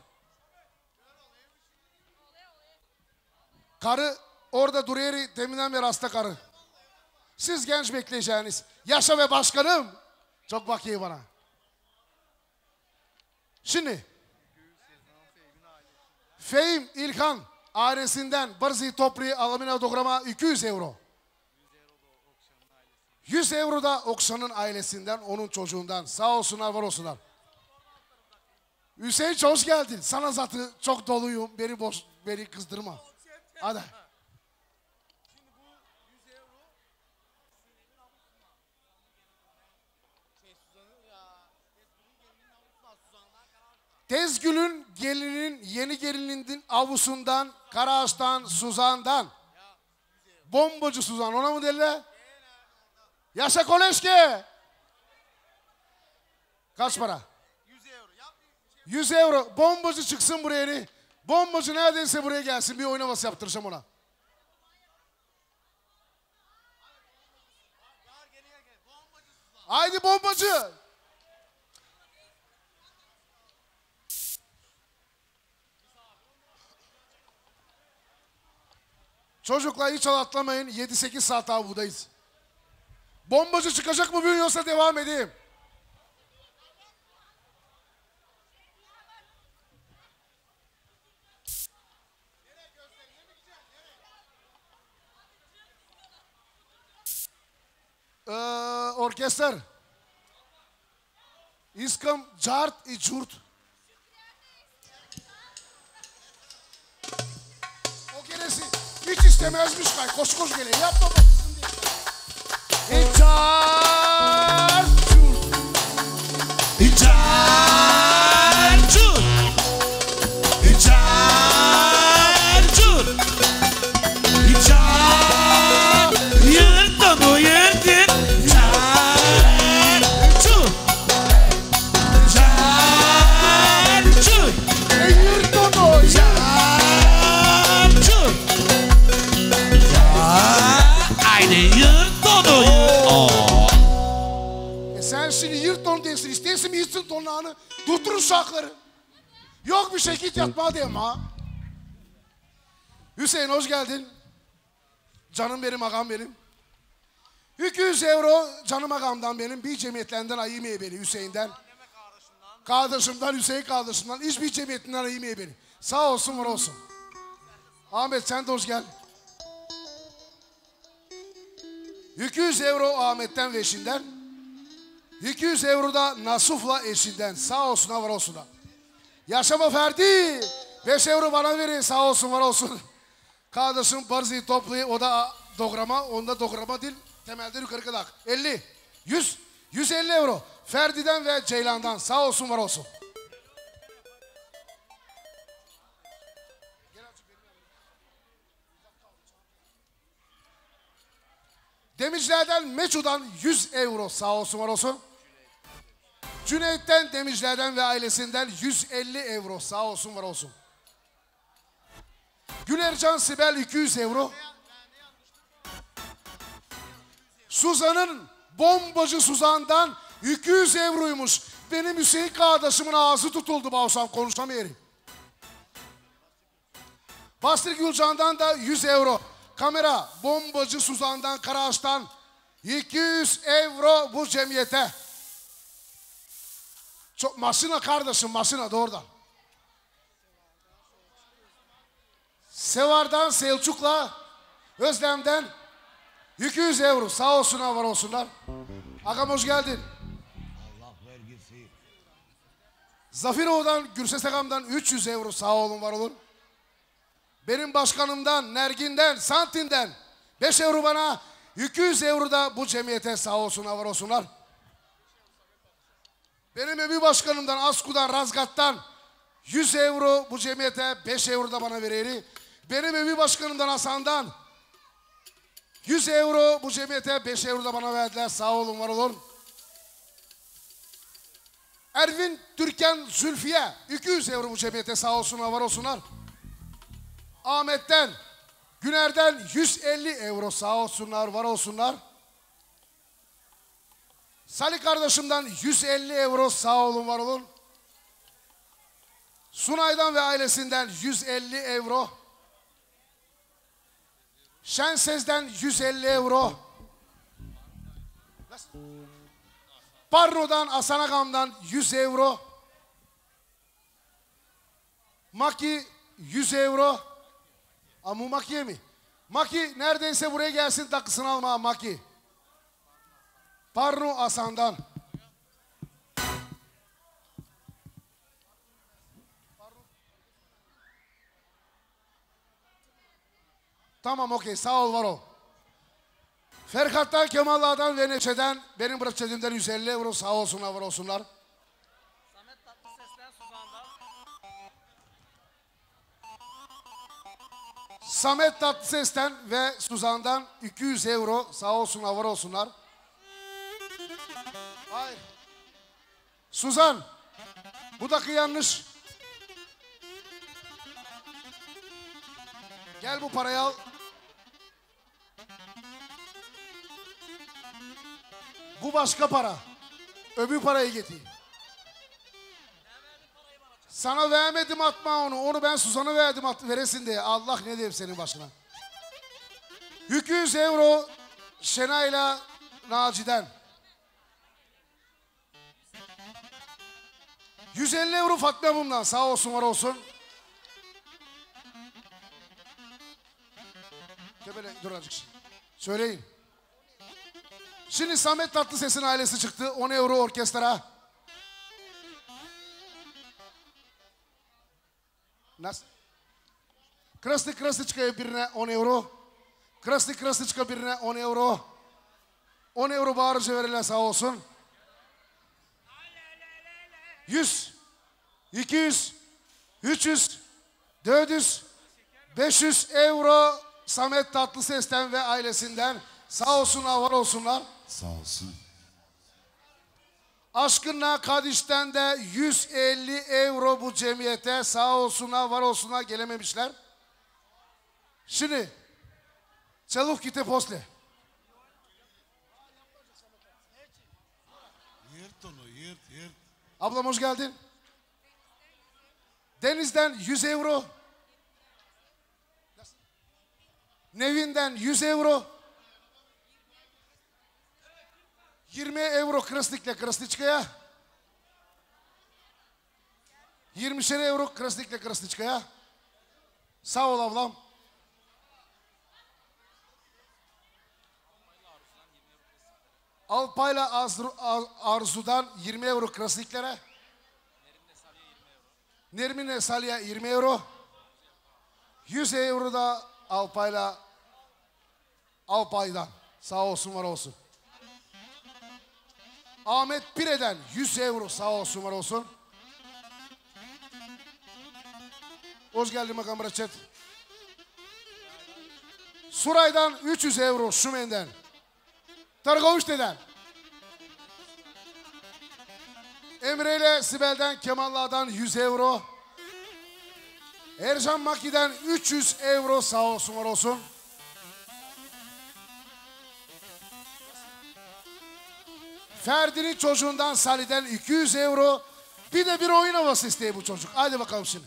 Karı orada duruyor, deminden beri hasta karı. Siz genç bekleyeceğiniz. Yaşa ve başkanım. Çok bakıyor bana. Şimdi. Fehim İlkan ailesinden Bırzi Topri Alamina Dograma iki yüz euro. yüz euro da Okşan'ın ailesinden, onun çocuğundan. Sağ olsunlar, var olsunlar. Hüseyin hoş geldin. Sana zaten çok doluyum. Beni boş, beni kızdırma. Hadi. Tezgül'ün gelinin, yeni gelinin avusundan, Karaağaç'tan, Suzan'dan. Bombacı Suzan, ona mı derler? Yaşa Koleşke. Kaç para? yüz euro. Bombacı çıksın buraya. ni. Bombacı neredeyse buraya gelsin. Bir oynaması yaptıracağım ona. Haydi bombacı. Çocuklar hiç atlamayın. yedi sekiz saat daha buradayız. Bombacı çıkacak mı bugün yoksa devam edeyim? Ee, orkestr. İskam cart i curt. O gerisi hiç istemezmiş kay. Koş koş gele. Yapma bak. E cart curt. E cart curt. E cart curt. E cart yırttın o yırttın. Cart curt. Cart curt. E yırt onu. Cart curt. Haydi yırt onu yırt. Oo. E sen şimdi yırt onu değilsin. İsteyesin mi yırtsın tonlarını. Tutturun şarkıları. Yok bir şey git yatma diyeyim ha. Hüseyin hoş geldin. Canım benim, ağam benim. iki yüz euro canım ağamdan benim. Bir cemiyetlerinden ayırmaya beni Hüseyin'den. Kardeşimden, Hüseyin kardeşimden. Hiçbir cemiyetinden ayırmaya beni. Sağ olsun, var olsun. Ahmet sen de hoş gel. iki yüz euro Ahmet'ten ve eşinden. iki yüz euro da Nasuf'la eşinden. Sağ olsun, var olsun da. Yaşama Ferdi. beş euro bana verin. Sağ olsun, var olsun. Kardeşim Barzı'yı toplayı. O da dograma. Onda dograma değil. Temelde yukarı kadar. elli. yüz. yüz elli euro. Ferdi'den ve Ceylan'dan. Sağ olsun, var olsun. Demircilerden Meçu'dan yüz euro. Sağ olsun, var olsun. Cüneyt'ten, Demircilerden ve ailesinden yüz elli euro. Sağ olsun, var olsun. Gülercan Sibel iki yüz euro. Suzan'ın bombacı Suzan'dan iki yüz euroymuş. Benim Hüseyin kardeşimin ağzı tutuldu bağırsam konuşamıyorum. Bastır Gülcan'dan da yüz euro. Kamera bombacı Suzan'dan Karaağaç'tan iki yüz euro bu cemiyete. Çok masina kardeşim, masina doğrudan. Sevar'dan Selçuk'la Özlem'den iki yüz euro. Sağ olsunlar, var olsunlar. Ağam hoş geldin. Zafirov'dan Gürses Ağam'dan üç yüz euro. Sağ olun, var olun. Benim başkanımdan, Nergin'den, Santin'den beş euro bana, iki yüz euro da bu cemiyete. Sağ olsunlar, var olsunlar. Benim evi başkanımdan, Asku'dan, Razgat'tan yüz euro bu cemiyete, beş euro da bana vereyim. Benim evi başkanımdan, Hasan'dan yüz euro bu cemiyete, beş euro da bana verdiler. Sağ olun, var olun. Ervin Türkan Zülfiye iki yüz euro bu cemiyete. Sağ olsunlar, var olsunlar. Ahmet'ten, Güner'den yüz elli euro. Sağ olsunlar, var olsunlar. Salih kardeşimden yüz elli euro. Sağ olun, var olun. Sunay'dan ve ailesinden yüz elli euro. Şensez'den yüz elli euro. Parno'dan, Hasan Ağam'dan yüz euro. Maki yüz euro. Amu Maki'ye mi? Maki neredeyse buraya gelsin, takısını alma Maki. Parno Hasan'dan. Tamam, okey, sağ ol, var ol. Ferhat'tan, Kemal'dan ve Neşe'den benim bırakacağımdan yüz elli euro. Sağ olsunlar, var olsunlar. Samet Tatlıses'ten Suzan'dan. Samet Tatlıses'ten ve Suzan'dan iki yüz euro. Sağ olsunlar, var olsunlar. Suzan. Bu dakika yanlış. Gel bu parayı al. Bu başka para. Öbür parayı getir. Sana vermedim atma onu. Onu ben Suzan'a verdim at veresin diye. Allah ne diyeyim senin başına. iki yüz euro Şenay'la Naci'den. yüz elli euro Fatma bundan. Sağ olsun var olsun. Tebele dur azıcık. Söyleyin. Şimdi Samet Tatlıses'in ailesi çıktı. on euro orkestra. Nasıl? Krasny Krasniçka'ya birine on euro. Krasny Krasniçka birine on euro. on euro bağırıcı verirler sağ olsun. yüz, iki yüz, üç yüz, dört yüz, beş yüz euro Samet Tatlıses'ten ve ailesinden. Sağ olsunlar, var olsunlar. Sağ olsun. Aşkınla Kadiş'ten de yüz elli euro bu cemiyete. Sağ olsunlar, var olsunlar, gelememişler. Şimdi çabuk gite posle. Yırt onu, yırt, yırt. Ablam hoş geldin. Deniz'den yüz euro. Nevin'den yüz euro. yirmi euro Krasnik'le Krasniçka'ya. yirmişer euro Krasnik'le Krasniçka'ya. Sağ ol ablam. Alpayla Arzu, Arzu'dan yirmi euro Krasniklere. Nermin'le Salih'e yirmi euro. yüz euro da Alpayla Alpay'dan. Sağ olsun var olsun. Ahmet Pire'den yüz euro sağ olsun var olsun. Hoş geldin makam Reçet. Suray'dan üç yüz euro Şumen'den. Targovişte'den. Emre ile Sibel'den Kemal'lardan yüz euro. Ercan Maki'den üç yüz euro sağ olsun var olsun. Ferdi'nin çocuğundan Salih'den iki yüz euro. Bir de bir oyun havası isteği bu çocuk. Hadi bakalım şimdi.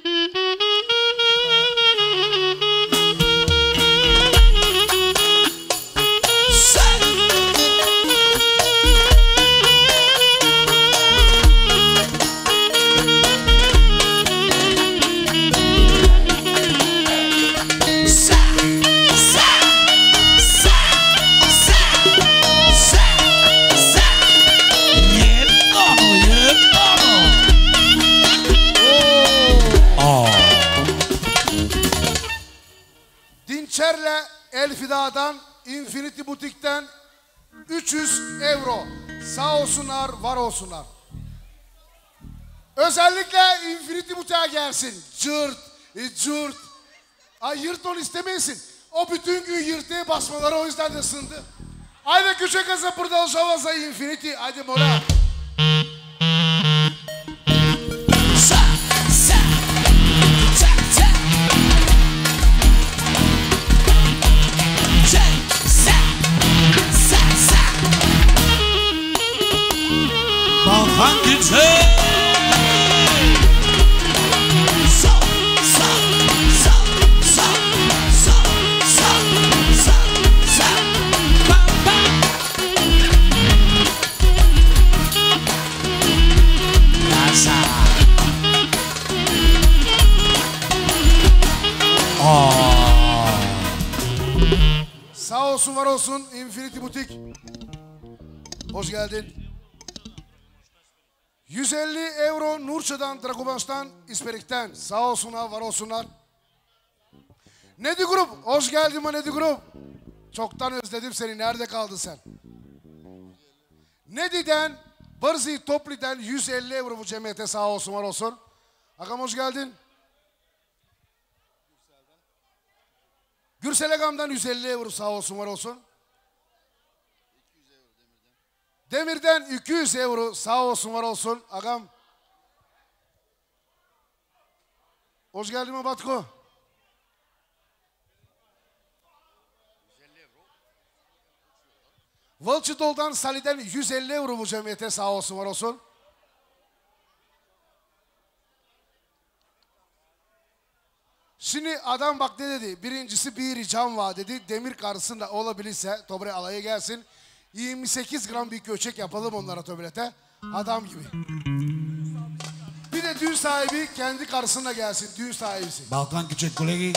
Dinçer'le Elfida'dan Infinity Butik'ten üç yüz euro. Sağ olsunlar, var olsunlar. Özellikle Infinity Butik'e gelsin. Cırt, e, cırt. Ay yırt onu istemeyesin. O bütün gün yırtıya basmaları o yüzden de sındı. Haydi küçük kızı burada şavasa Infinity. Haydi mola. Balkan gücü. So, so, so, so, so, so, so, so, bam, bam. Yasa. Oh. Sağ olsun var olsun Infinity Butik. Hoş geldin. yüz elli euro Nurça'dan, Dragobaş'tan, İsperik'ten. Sağ olsunlar, var olsunlar. Nedi Grup, hoş geldin mi Nedi Grup? Çoktan özledim seni, nerede kaldın sen? Nedi'den, Bırzi Topli'den yüz elli euro bu cemiyete sağ olsun, var olsun. Agam hoş geldin. Gürsel Agam'dan yüz elli euro sağ olsun, var olsun. Demir'den iki yüz euro sağ olsun var olsun agam. Hoş geldin mi Batko? Vılçıdol'dan Salih'den yüz elli euro bu cemiyete sağ olsun var olsun. Şimdi adam bak ne dedi? Birincisi bir ricam var dedi. Demir karısında olabilirse Tobre alaya gelsin. yirmi sekiz gram bir köçek yapalım onlara Tobre'te. Adam gibi. Bir de düğün sahibi kendi karısına gelsin. Düğün sahibisi. Balkan küçük kolegi.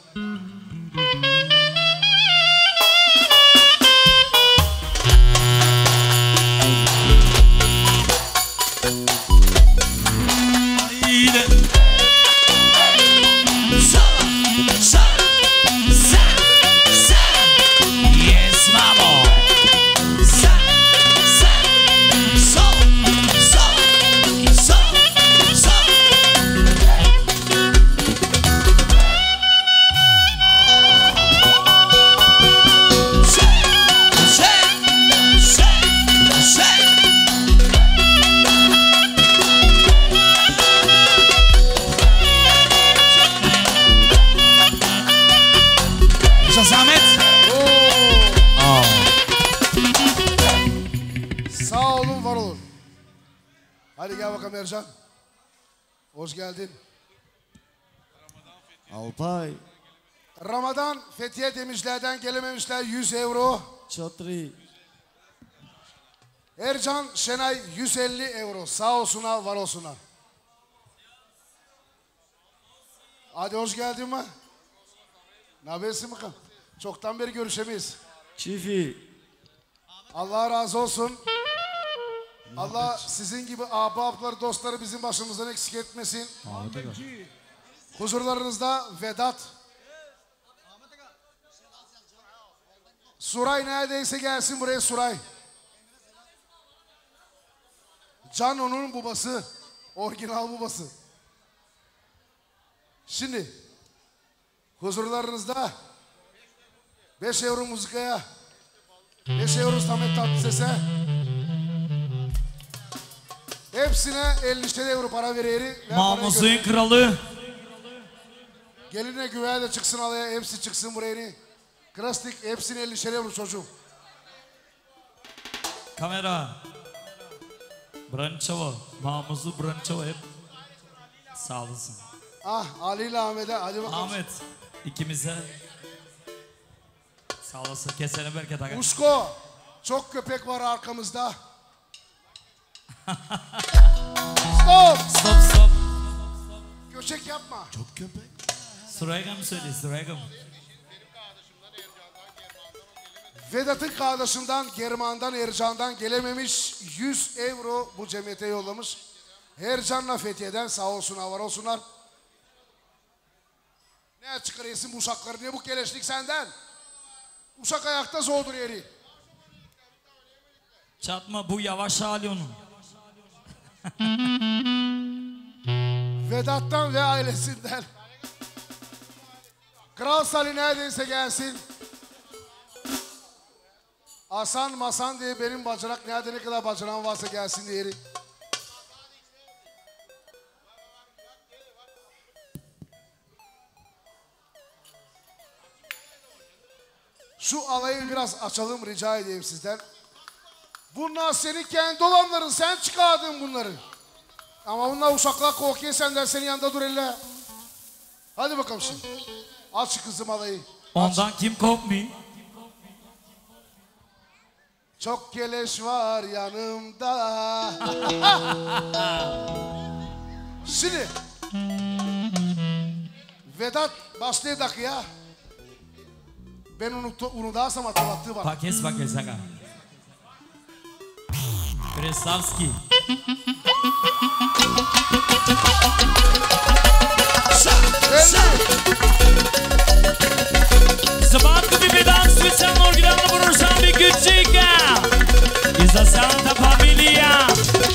Haydi. Hadi gel bakalım Ercan. Hoş geldin. Alpay. Ramazan Fethiye demişlerden gelememişler yüz euro. Çatri. Ercan Şenay yüz elli euro. Sağ olsunlar, var olsunlar. Hadi hoş geldin mi? Ne habersin bakalım? Çoktan beri görüşemeyiz. Çifi. Allah razı olsun. Allah sizin gibi ahbapları, dostları bizim başımızdan eksik etmesin. Huzurlarınızda Vedat. Suray neredeyse gelsin buraya Suray. Can onun babası. Orijinal babası. Şimdi huzurlarınızda beş euro müzikaya, beş euro Samet Tatlıses'e, hepsine elli euro para vereyim. Mamuzun kralı. Geline güveye de çıksın alaya, hepsi çıksın buraya. Krastik hepsine elli euro çocuğum. Kamera. Brançova. Mamuzlu Brançova hep. Sağ olasın. Ah Ali ile Ahmet'e hadi bakalım. Ahmet ikimize. Sağ olasın. Kesene bereket aga. Uşko. Çok köpek var arkamızda. Stop. Stop stop. Göçek yapma. Çok köpek. Surayga mı söyle? Surayga mı? Vedat'ın kardeşinden, German'dan, Ercan'dan gelememiş yüz euro bu cemiyete yollamış. Ercan'la Fethiye'den sağ olsunlar, var olsunlar. Ne çıkarıyorsun bu uşakları, ne bu keleşlik senden? Uşak ayakta zordur yeri. Çatma bu yavaş hali onun. Vedat'tan ve ailesinden. Kral Salih neredeyse gelsin. Hasan Masan diye benim bacanak, nerede ne kadar bacanağım varsa gelsin diye. Şu alayı biraz açalım rica edeyim sizden. Bunlar senin kendi olanların, sen çıkardın bunları. Ama bunlar uşaklar korkuyor senden, senin yanında dur elle. Hadi bakalım şimdi. Aç kızım alayı. Ondan kim korkmuyor? Çok keleş var yanımda. Şimdi Vedat başlayak ya. Ben unuttu, unudarsam hatırlattığı var. Pakes pakes aga. Presavski. Zıbatlı bir dans spesjalno originalı vurursan bir küçük. I za Santa Familia.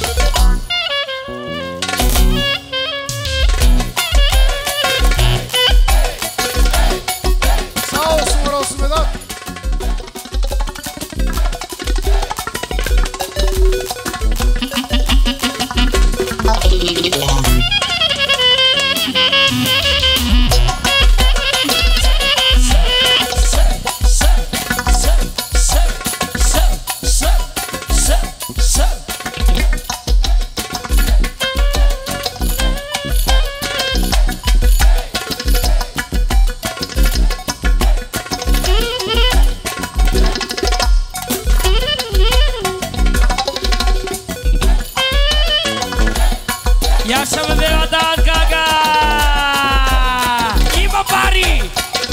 Sağ olsun, var olsun Vedat.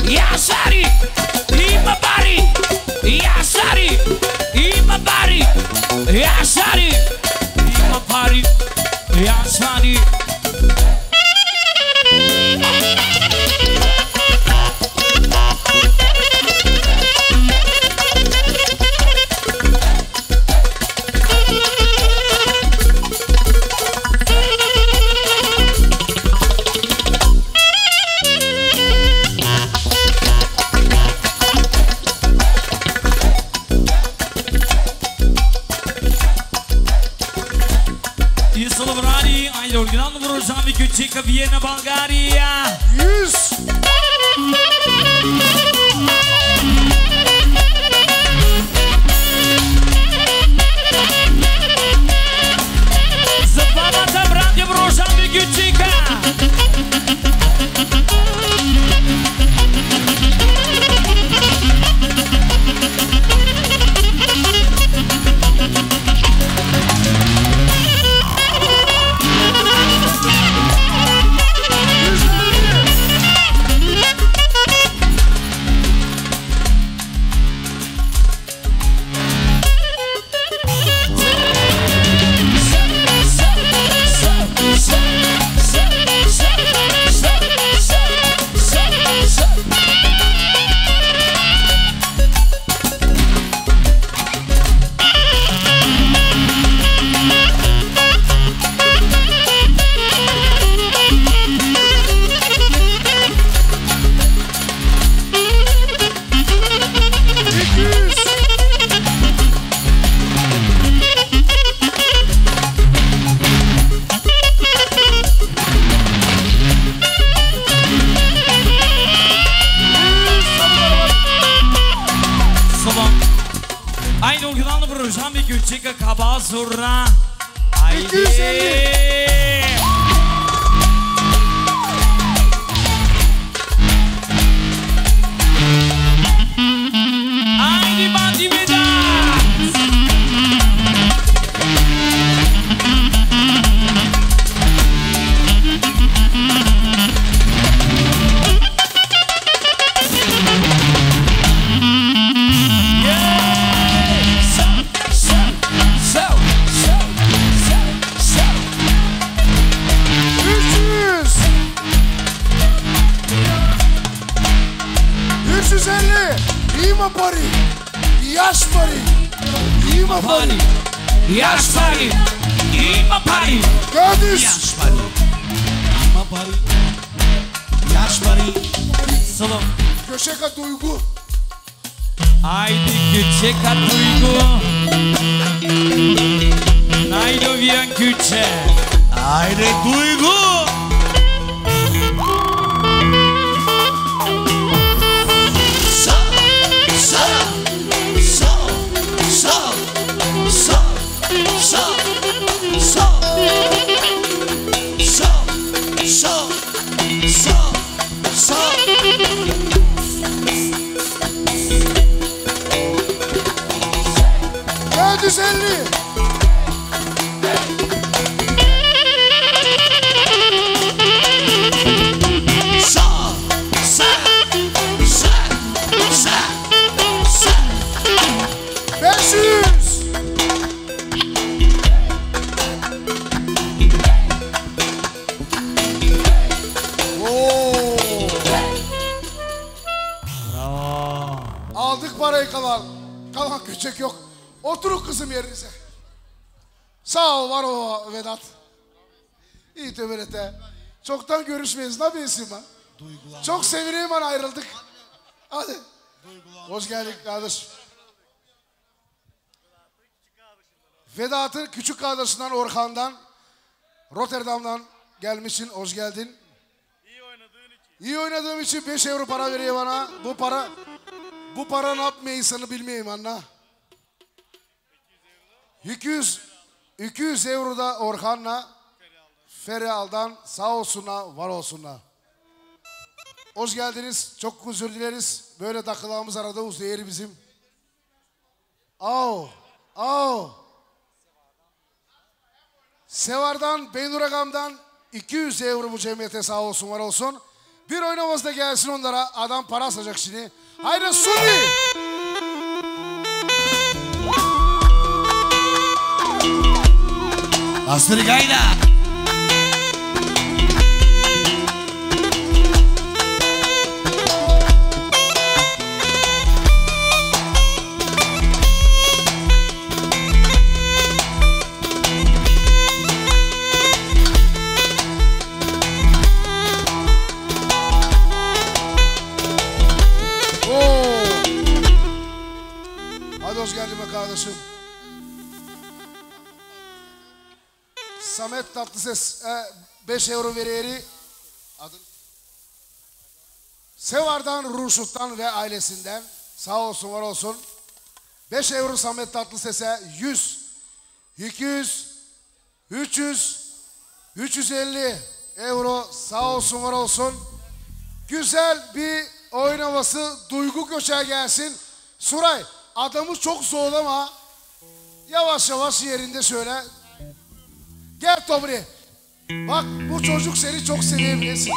Yasari, ima bari, Yasari, ima bari, Yasari, ima bari, Yasari. Original numărul Jean-Luc Cică, Viena, Bulgaria. Yüz. Zăpamata Brande, bro, Jean-Luc Cică. Cică, Cabazura. Haydi. Haydi bandi Vedat. Ima pari, yaş pari, ima pari, yaş pari, ima pari. Gördünüz. Yaş pari, ima pari, yaş pari. Salom. Köşeka Duygu. Haydi Köşeka Duygu. Najdovijan Küçe. Haydi Duygu. yüz elli. beş yüz. Oo. Bravo. Aldık parayı kalan. Kalan köçek yok. Oturun kızım yerinize. Sağ ol, var ol Vedat. İyi töberete. Çoktan görüşmeyiz. Ne yapıyorsun ben? Çok sevineyim ben ayrıldık. Hadi. Hoş geldin kardeş. Vedat'ın küçük kardeşinden Orhan'dan, Rotterdam'dan gelmişsin. Hoş geldin. İyi oynadığın için. İyi oynadığım için beş euro para veriyor bana. Bu para, bu para ne yapmayısını bilmeyeyim anla. iki yüz, iki yüz euro da Orhan'la Ferial'dan sağ olsunlar, var olsunlar. Hoş geldiniz. Çok özür dileriz. Böyle takılağımız aradığımız değeri bizim. Au, au. Sevar'dan, Beynuragam'dan iki yüz euro bu cemiyete sağ olsun, var olsun. Bir oynamaz da gelsin onlara. Adam para asacak şimdi. Haydi Suni. Astri Gayda. Hadi hoş geldin be kardeşim. Samet Tatlıses beş euro veriyeri. Adın? Sevar'dan, Ruşut'tan ve ailesinden. Sağ olsun, var olsun. beş euro Samet Tatlıses'e yüz, iki yüz, üç yüz, üç yüz elli euro. Sağ olsun, var olsun. Güzel bir oyun havası, duygu köşeye gelsin. Suray, adamı çok zorlama. Yavaş yavaş yerinde söyle. Gel Tobri. Bak bu çocuk seni çok sevebilirsin.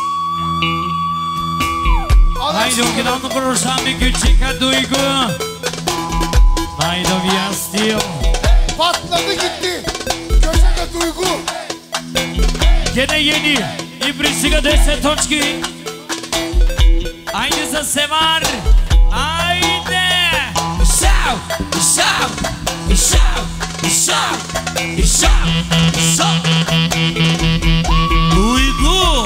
Haydi okuyalım kurursan bir küçük duygu. Haydi bir stil. Patladı gitti. Köşede duygu. Gene yeni. İbrisiga dese toçki. Aynısı sevar. Haydi. Şav, şav, şav, şav, şav, şav. Duygu.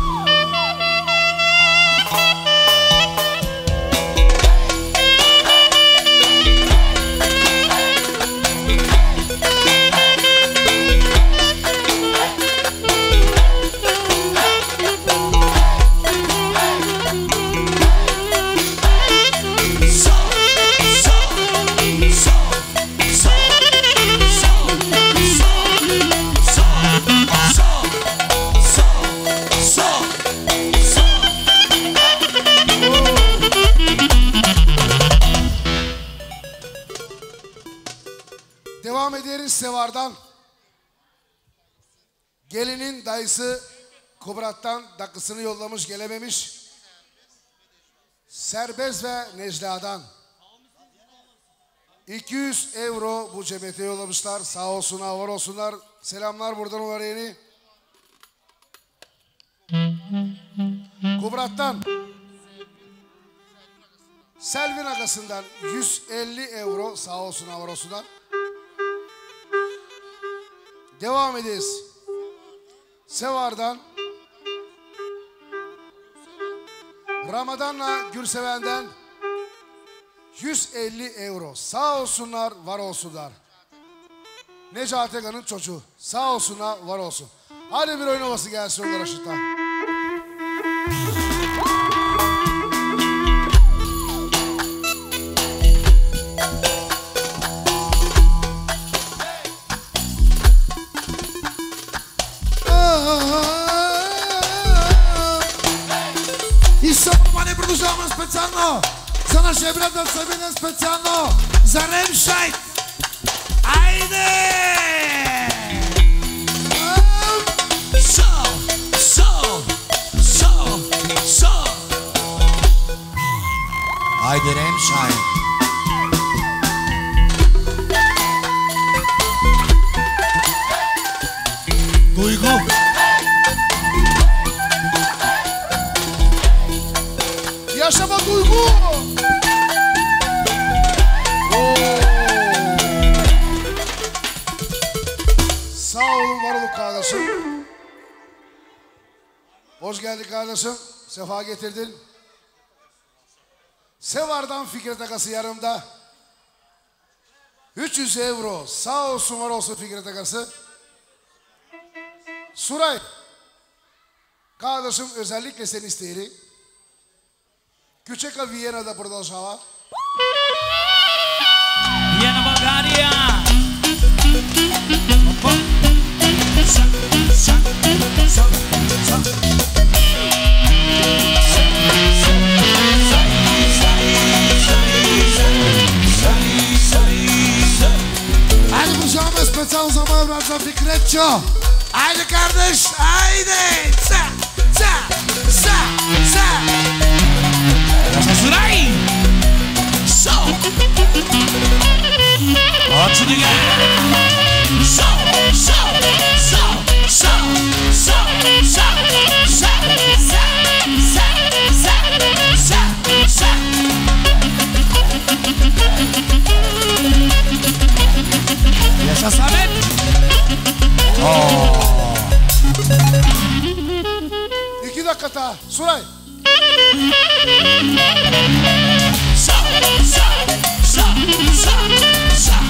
Devam ederiz Sevar'dan. Gelinin dayısı Kubrat'tan dakısını yollamış, gelememiş. Serbest ve Necla'dan iki yüz euro bu cebete yollamışlar. Sağ olsunlar, var olsunlar. Selamlar buradan onlara yeni. Kubrat'tan Selvin Agası'ndan yüz elli euro. Sağ olsunlar, var olsunlar. Devam ederiz. Sevar'dan Ramadan'la Gürseven'den yüz elli euro. Sağ olsunlar, var olsunlar. Necati Aga'nın çocuğu. Sağ olsunlar, var olsun. Hadi bir oyun havası gelsin onlara şıkta. I Sorbanie produciamo specjalno za nasze brata Sabinę specjalno za Remscheid. Haydi. Şav, şav, şav, şav. Haydi Remscheid. Duygu. Yaşama duygu. Oo. Sağ olun, var olun kardeşim. Hoş geldin kardeşim. Sefa getirdin. Sevar'dan Fikret Agası yarımda. üç yüz euro. Sağ olsun, var olsun Fikret Agası. Suray. Kardeşim özellikle seni isteyelim. Küçük Viyana'da продолжала. Viyana, Bulgarya. Haydi produciamo specjalno za moje brata Fikretço. Haydi kardeş, haydi. Sa, sa, sa, sa. sa. Yaşa Suray. So. Açı dünya. So, so, so, so, so, so, so, sa, sa, sa, sa, sa. Yaşa Samet. Oh. İki dakika daha. Suray. Sa, sa, sa, sa, sa.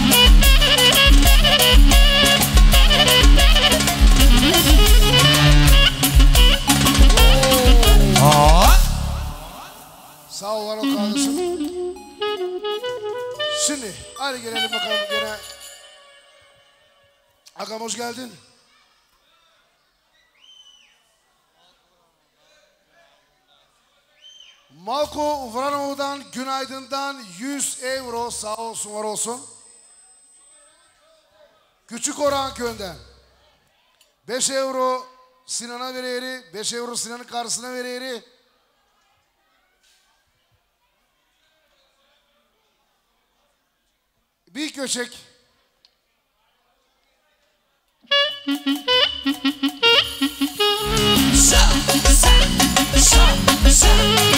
Oh. Sağ ol var o kardeşim. Şimdi hadi gelelim bakalım gene. Agam hoş geldin. Malko Vranov'dan günaydın'dan yüz euro sağ olsun var olsun. Küçük Orhan Köy'den beş euro Sinan'a vereyeri, beş euro Sinan'ın karşısına vereyeri. Bir köşek. Sa, sa, sa, sa.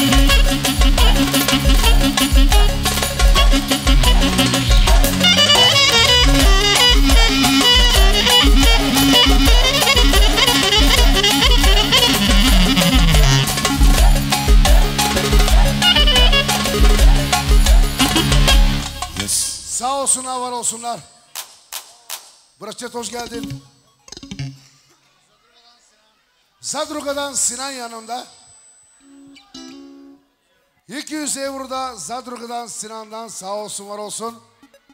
Sağ olsunlar var olsunlar. Bırakçet hoş geldin. Zadruga'dan Sinan yanımda. iki yüz euro da Zadruga'dan Sinan'dan sağ olsun var olsun.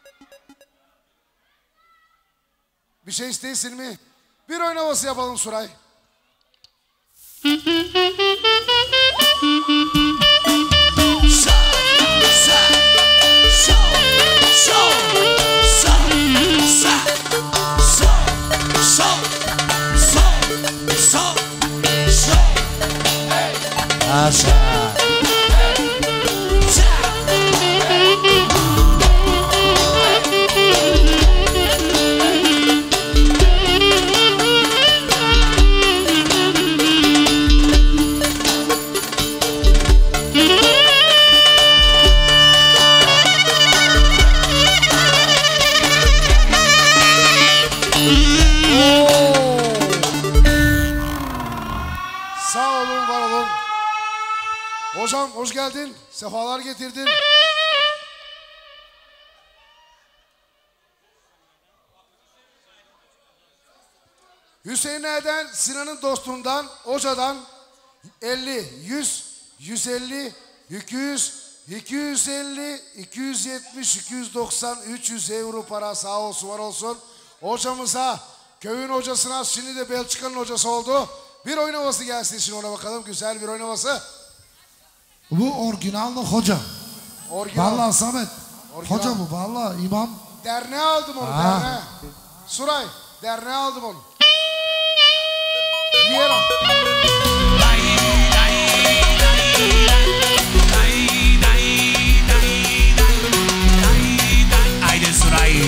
Bir şey isteyesin mi? Bir oyun havası yapalım Suray. Aşağı. Sağ olun, var olun. Hocam hoş geldin. Sefalar getirdin. Hüseyin Eren, Sinan'ın dostundan, hocadan elli, yüz, yüz elli, iki yüz, iki yüz elli, iki yüz yetmiş, iki yüz doksan, üç yüz euro para sağ olsun var olsun. Hocamıza, köyün hocasına, şimdi de Belçika'nın hocası oldu. Bir oyun havası gelsin şimdi ona bakalım. Güzel bir oyun havası. Bu orijinallı hoca. Orijinal. Vallahi Samet. Orijinal. Hoca bu vallahi imam. Derneğe aldım onu, Ha. derneğe. Suray, derneğe aldım onu. Yiyelim. Haydi Suray.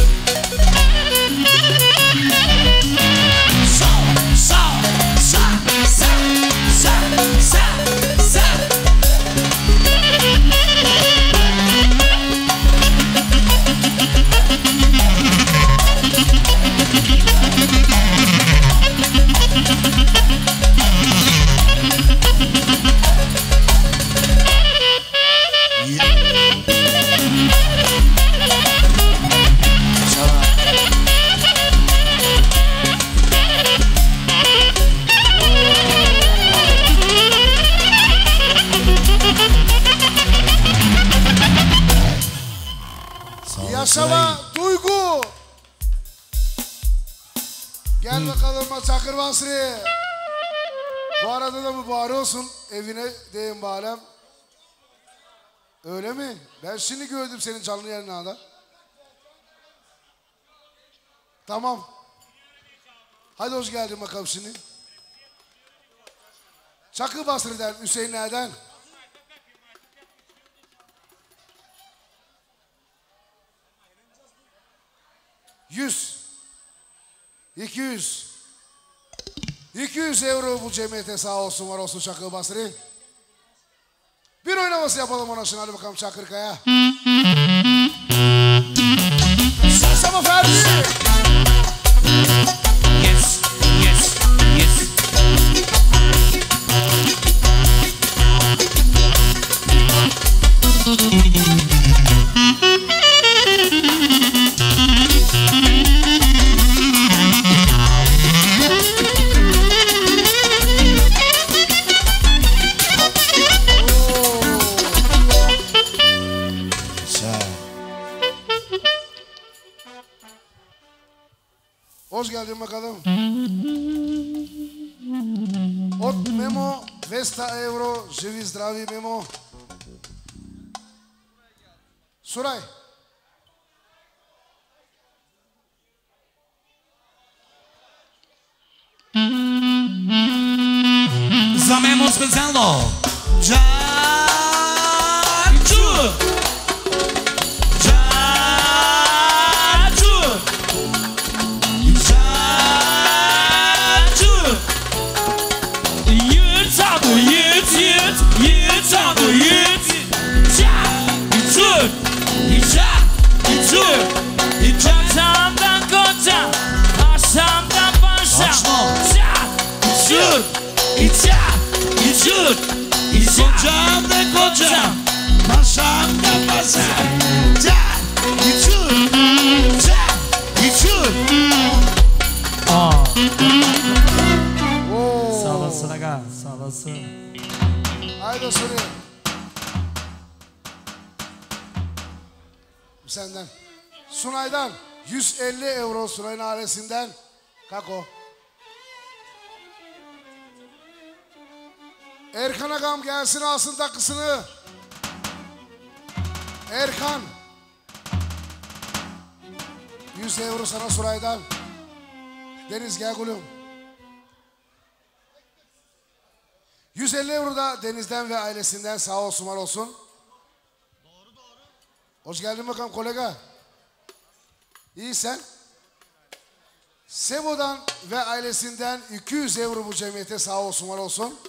Yaşama Duygu. Gel bakalım Çakır Basri. Bu arada da mübarek olsun evine deyin bağlam. Öyle mi? Ben şimdi gördüm senin canlı yayınlarda. Tamam. Hadi hoş geldin bakalım şimdi. Çakı Basri'den, Hüseyinler'den. Yüz. İki yüz. iki yüz euro bu cemiyete sağ olsun var olsun Çakı Basri. Bir oynaması yapalım ona şimdi hadi bakalım Çakırkaya. Saçama Ferdi. Yes, yes, yes. Hoş geldin bakalım. От Memo, двеста евро, живи здрави Memo. Сурай. За Мемо специално. Джачу. Джачу. Джачу. Yırt abi yırt yırt. Yırt abi yırt. Ça. İçür. İça. İçür. Koçamdan koça. Paşamdan paşa. Точно. Ça. İçür. İça. İçür. İça. Kocam da kocam. Paşam da paşam. Ca. İçür. Ca. İçür. Aa. Oo. Sağ olasın aga. Sağ olasın. Haydi Suri. Senden. Sunay'dan yüz elli euro Sunay'ın ailesinden. Kako. Erkan Agam gelsin alsın takısını. Erkan. yüz euro sana Sunay'dan. Deniz gel gülüm. yüz elli euro da Deniz'den ve ailesinden sağ olsun var olsun. Hoş geldin bakalım kolega. İyi sen. Sebo'dan ve ailesinden iki yüz euro bu cemiyete sağ olsun var olsun.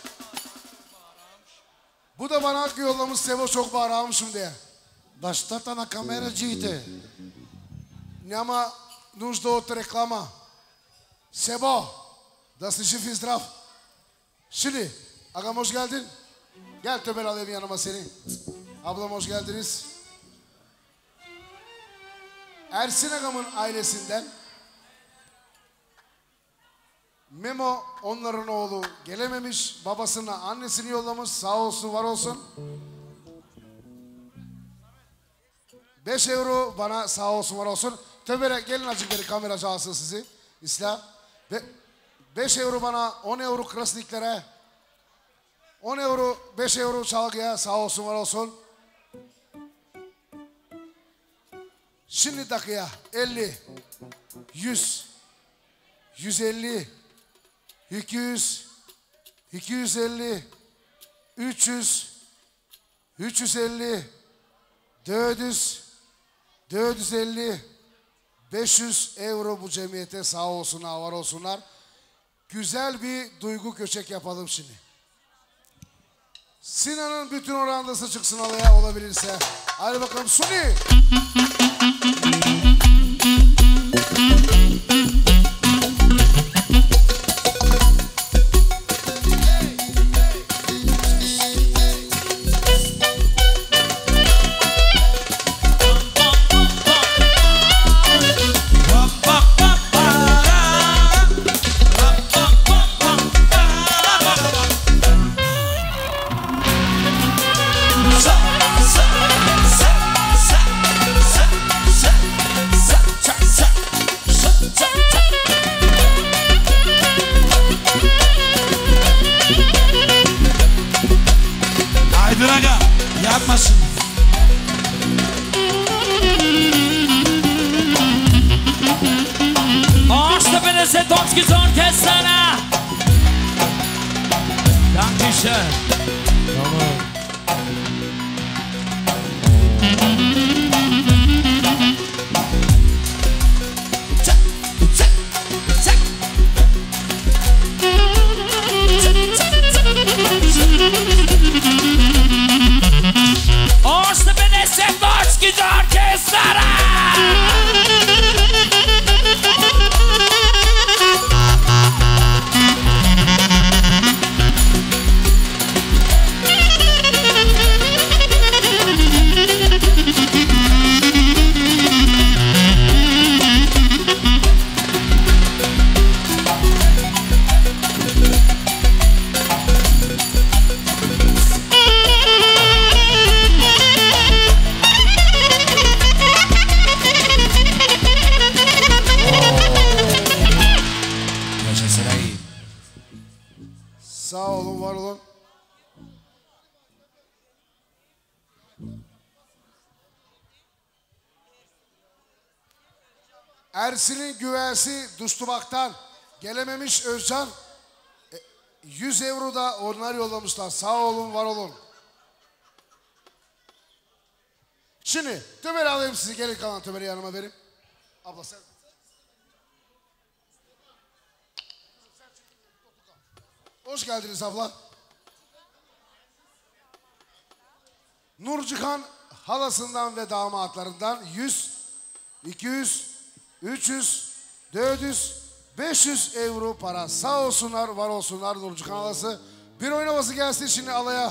Bu da bana hakkı yollamış Sebo çok bağırmışım diye. Бащата на камераджиите. Няма нужда от реклама. Sebo, da si жив и zdrav. Şimdi, agam hoş geldin. Gel Töbel alayım yanıma seni. Ablam hoş geldiniz. Ersin agamın ailesinden Memo onların oğlu gelememiş. Babasına annesini yollamış. Sağ olsun var olsun. beş euro bana sağ olsun var olsun. Töbel'e gelin azıcık beri kamera çalsın sizi. İslam. Ve beş euro bana on euro krasniklere. on euro beş euro çalgıya sağ olsun var olsun. Şimdi dakika elli, yüz, yüz elli, iki yüz, iki yüz elli, üç yüz, üç yüz elli, dört yüz, dört yüz elli, beş yüz euro bu cemiyete sağ olsunlar, var olsunlar. Güzel bir duygu köçek yapalım şimdi. Sinan'ın bütün oranlısı çıksın alaya olabilirse. Hadi bakalım Suni. Draga, yapma şimdi. Ağaçtepe'de Setonski Zorkestan'a. Ersin'in güvesi Dustubak'tan gelememiş Özcan. E, yüz euro da onlar yollamışlar. Sağ olun, var olun. Şimdi Tömer'i alayım sizi. Gelin kalan Tömer'i yanıma verin. Abla sen. Hoş geldiniz abla. Nurcihan halasından ve damatlarından yüz, iki yüz, üç yüz, dört yüz, beş yüz euro para. Sağ olsunlar, var olsunlar Nurcihan halası. Bir oynaması gelsin şimdi alaya.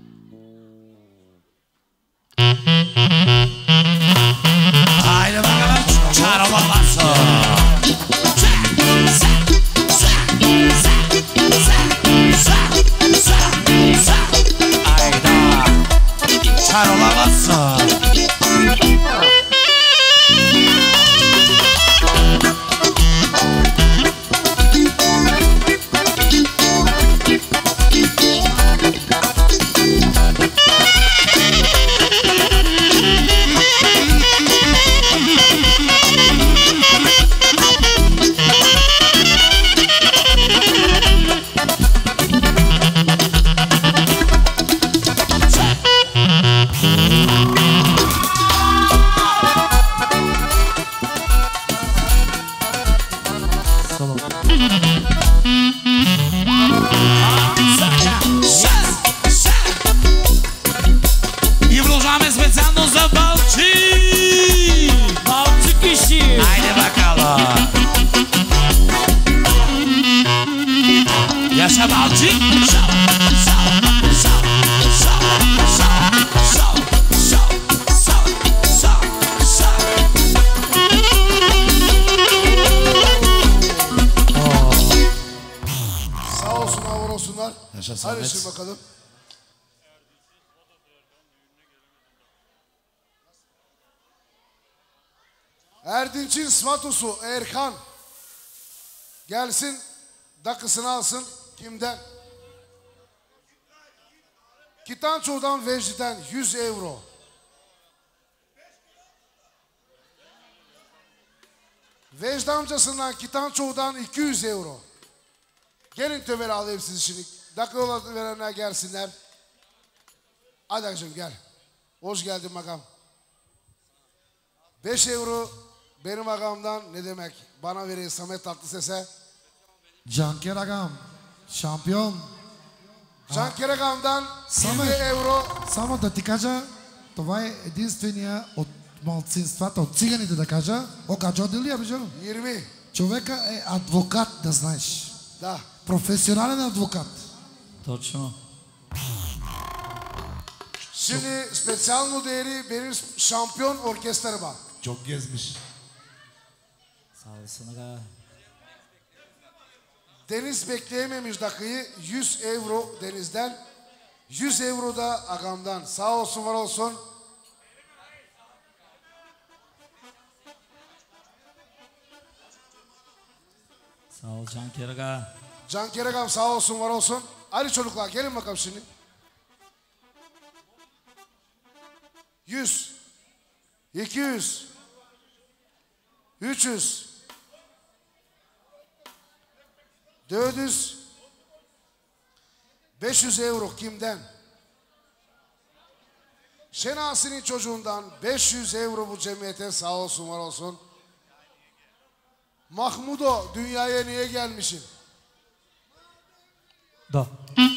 Haydi bakalım çaralamasın. Hayda çaralamasın. Hadi şimdi bakalım. Erdinç'in svatosu Erkan gelsin, dakısını alsın. Kimden? Kitanço'dan Vecdi'den yüz euro. Vecdi amcasından Kitanço'dan iki yüz euro. Gelin Tömer'i alayım sizi şimdi. Dakika olan verenler gelsinler. Hadi akşam gel. Hoş geldin makam. beş euro benim makamdan ne demek? Bana verin Samet Tatlıses'e. Canker Agam, şampiyon. Canker Agam'dan yirmi euro. Само да ти кажа, това е единствения от малцинствата, от циганите да кажа. О, Каджоди ли, абижано? yirmi. Човека е адвокат, да знаеш. Да. Професионален адвокат. Точно. Şimdi специално değeri benim şampiyon orkestrama. Çok gezmiş. Sağ olsun aga. Deniz bekleyememiş dakikayı. yüz euro Deniz'den. yüz euro da Agam'dan. Sağ olsun, var olsun. Sağ ol Canker aga. Canker Agam sağ olsun, var olsun. Hadi çocuklar gelin bakalım şimdi. yüz, iki yüz, üç yüz, dört yüz, beş yüz euro kimden? Şenasi'nin çocuğundan beş yüz euro bu cemiyete, sağ olsun, var olsun. Mahmudo, dünyaya niye gelmişsin? Da.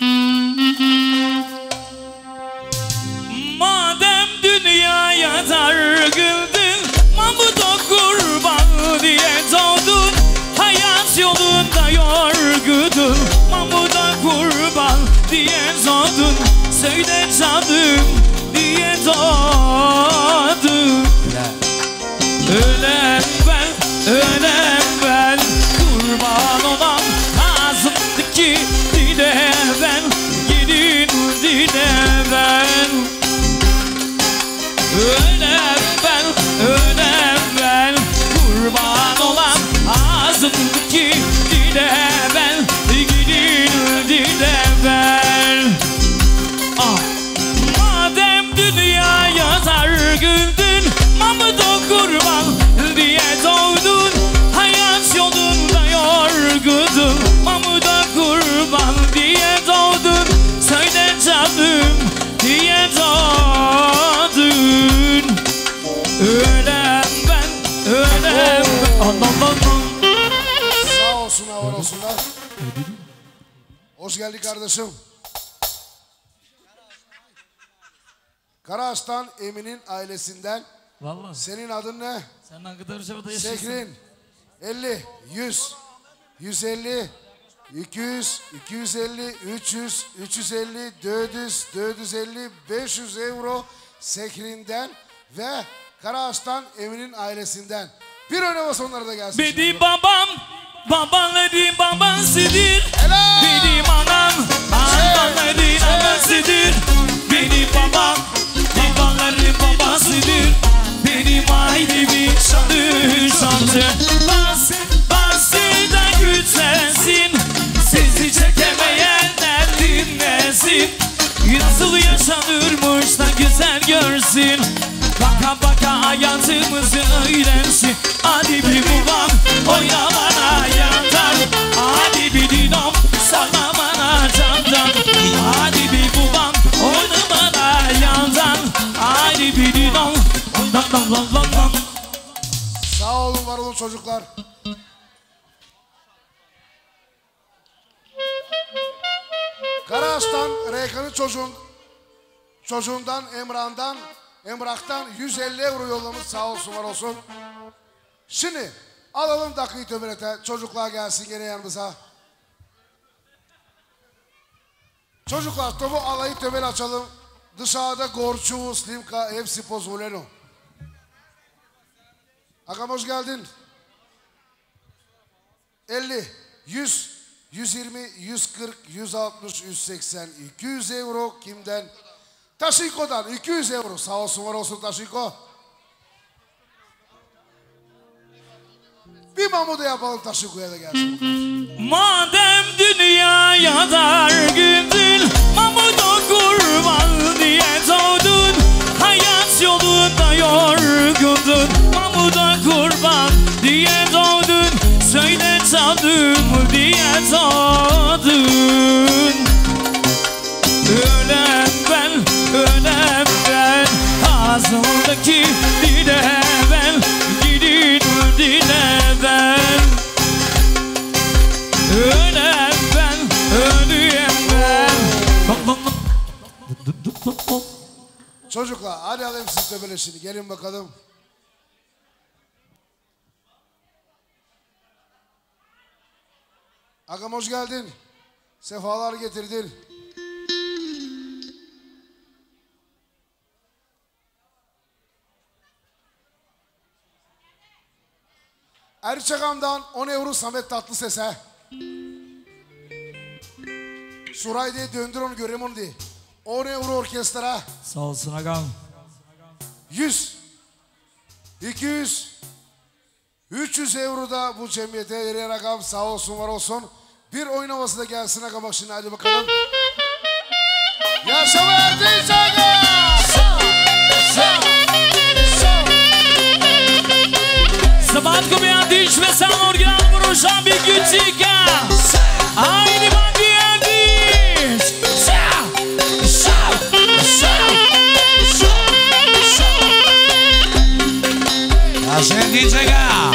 Madem dünyaya dargındın, Mahmud'a kurban diye doğdun. Hayat yolunda yorgudun, Mahmud'a kurban diye doğdun. Söyle canım diye doğdun. Ölen ben, ölen ben, kurban olan ağzımdaki dile ben, gelin dile ben. Ölen ben, ölen ben, kurban olan ağzımdaki dile ben, gelin dile ben. Ah. Madem dünya olsunlar. Hoş geldin kardeşim. Karaağaç'tan Emin'in ailesinden. Vallahi. Senin adın ne? Sen hangi derecede yaşıyorsun? Sekrin. elli, yüz, yüz elli, iki yüz, iki yüz elli, üç yüz, üç yüz elli, dört yüz, dört yüz elli, beş yüz euro Sekrin'den ve Karaağaç'tan Emin'in ailesinden. Bir öne bas onlara da gelsin. Benim babam, babaların babasıdır. Helal. Benim anam, anaların anasıdır. Benim babam, babaların babasıdır. Benim ailemin şanı şanı. Bas, bas da güzelsin. Sizi çekemeyenler dinlesin. Nasıl yaşanırmış da güzel görsün. Baka baka hayatımızı öğrensin. Hadi bir babam oyna bana yandan. Hadi bir dinom salla bana candan. Hadi bir babam oyna bana yandan. Hadi bir dinom dan dan dan dan dan. Sağ olun, var olun çocuklar. Karaağaç'tan Reykan'ın çocuğun, çocuğundan Emrah'dan Emrah'tan yüz elli euro yollamış, sağ olsun var olsun. Şimdi alalım dakikayı töbelete, çocuklar gelsin gene yanımıza. Çocuklar topu alayı töbel açalım. Dışarıda Gorçu, Slimka hepsi pozuleno. Agam hoş geldin. elli, yüz, yüz yirmi, yüz kırk, yüz altmış, yüz seksen, iki yüz euro kimden? Taşiko'dan iki yüz euro. Sağ olsun var olsun Taşiko. Bir mamuda yapalım, Taşiko'ya da gelsin. Madem dünyaya dar gündün, mamuda kurban diye doğdun. Hayat yolunda yorgundun, mamuda kurban diye doğdun. Söyle çaldım diye doğdun. Ölen ben, ölen ben, ağzımdaki dile ben, gidin dile ben. Ölen ben, ölüyem ben. Çocuklar hadi alayım siz töbeleşini, gelin bakalım. Agam hoş geldin. Sefalar getirdin. Erçakam'dan on euro Samet Tatlıses'e. Suray diye döndür onu, göreyim onu diye. on euro orkestra. Sağ olsun agam. yüz, iki yüz, üç yüz euro da bu cemiyete veriyor agam, sağ olsun var olsun. Bir oynaması da gelsin agam, bak şimdi hadi bakalım. Yaşa verdin sana. Sabat kumya diş ve sen organ vuruşan bir küçük. Haydi bak diğer diş. A gente chega.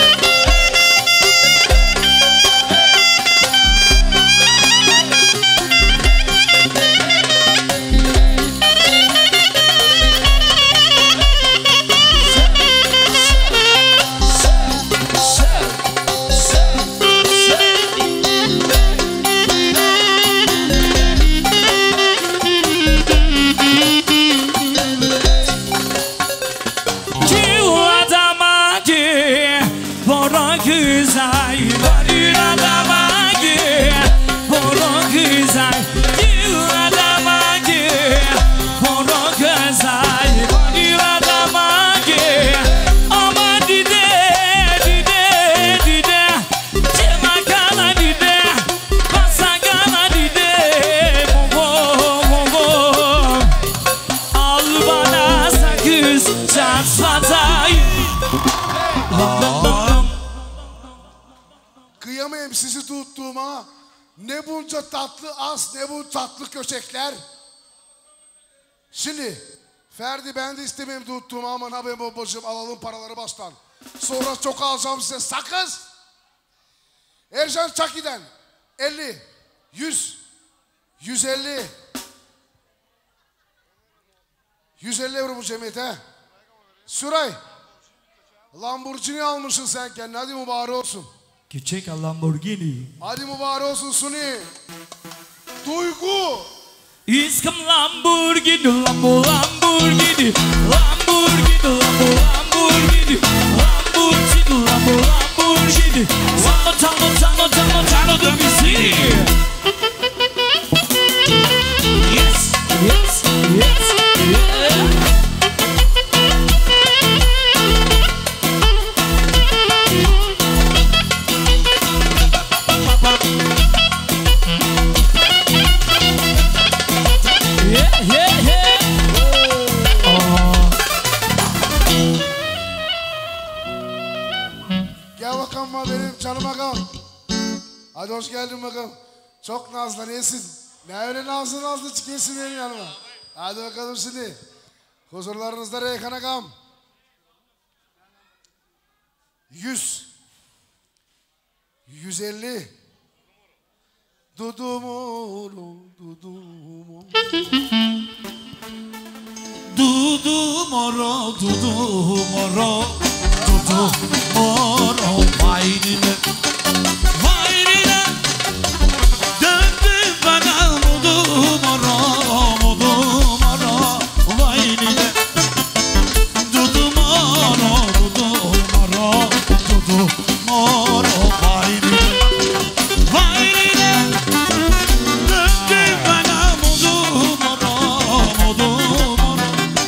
Kıyamam sizi tuttuğuma. Ne bunca tatlı as, ne bu tatlı köçekler. Şimdi Ferdi, ben de istemem tuttuğumu, aman abi babacığım, alalım paraları baştan. Sonra çok alacağım size sakız. Ercan Çaki'den elli, yüz, yüz elli. yüz elli euro bu cemiyete. Suray. Lamborghini almışsın sen kendine. Hadi mübarek olsun. Küçük Lamborghini. Hadi mübarek olsun Suni. Duygu. İskim Lamborghini, Lambo, Lamborghini, Lamborghini, Lambo, Lamborghini, Lamborghini, Lambo, Lamborghini. Tango, tango, tango, tango, tango da Messini. Yes, yes, yes, yeah. Gel bakalım benim canım bakalım. Hadi hoş geldin bakalım. Çok nazlı nesin? Ne öyle nazlı nazlı çıkıyorsun benim yanıma. Hadi bakalım şimdi. Huzurlarınızda Reyhan Agam. Yüz. Yüz elli. Dudumunu, dudumunu. Dudu moro, dudu moro, dudu moro, vaynine, vaynine, döndü bana mudu moro, mudu moro, vaynine, dudu moro, dudu moro, dudu moro, vaynine, vaynine, döndü bana mudu moro, mudu moro.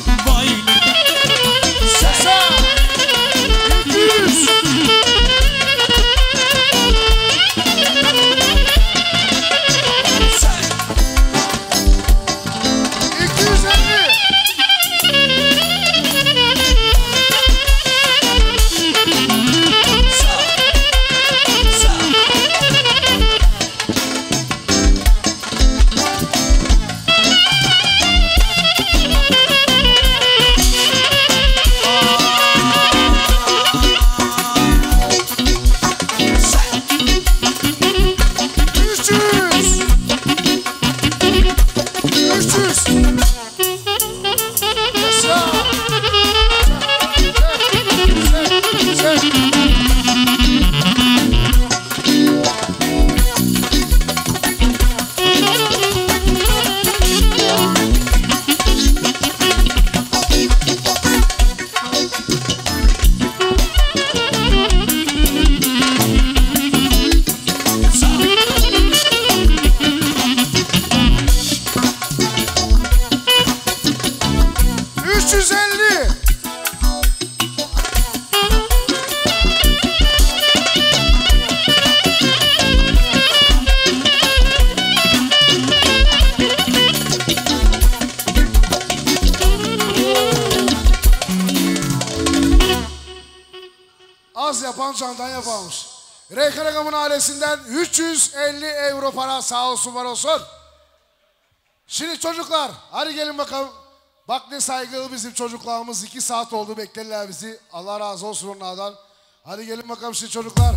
Az yapan candan yaparmış. Reyhan Agam'ın ailesinden üç yüz elli euro para sağ olsun var olsun. Şimdi çocuklar hadi gelin bakalım. Bak ne saygılı bizim çocuklarımız. iki saat oldu beklerler bizi. Allah razı olsun onlardan. Hadi gelin bakalım şimdi çocuklar.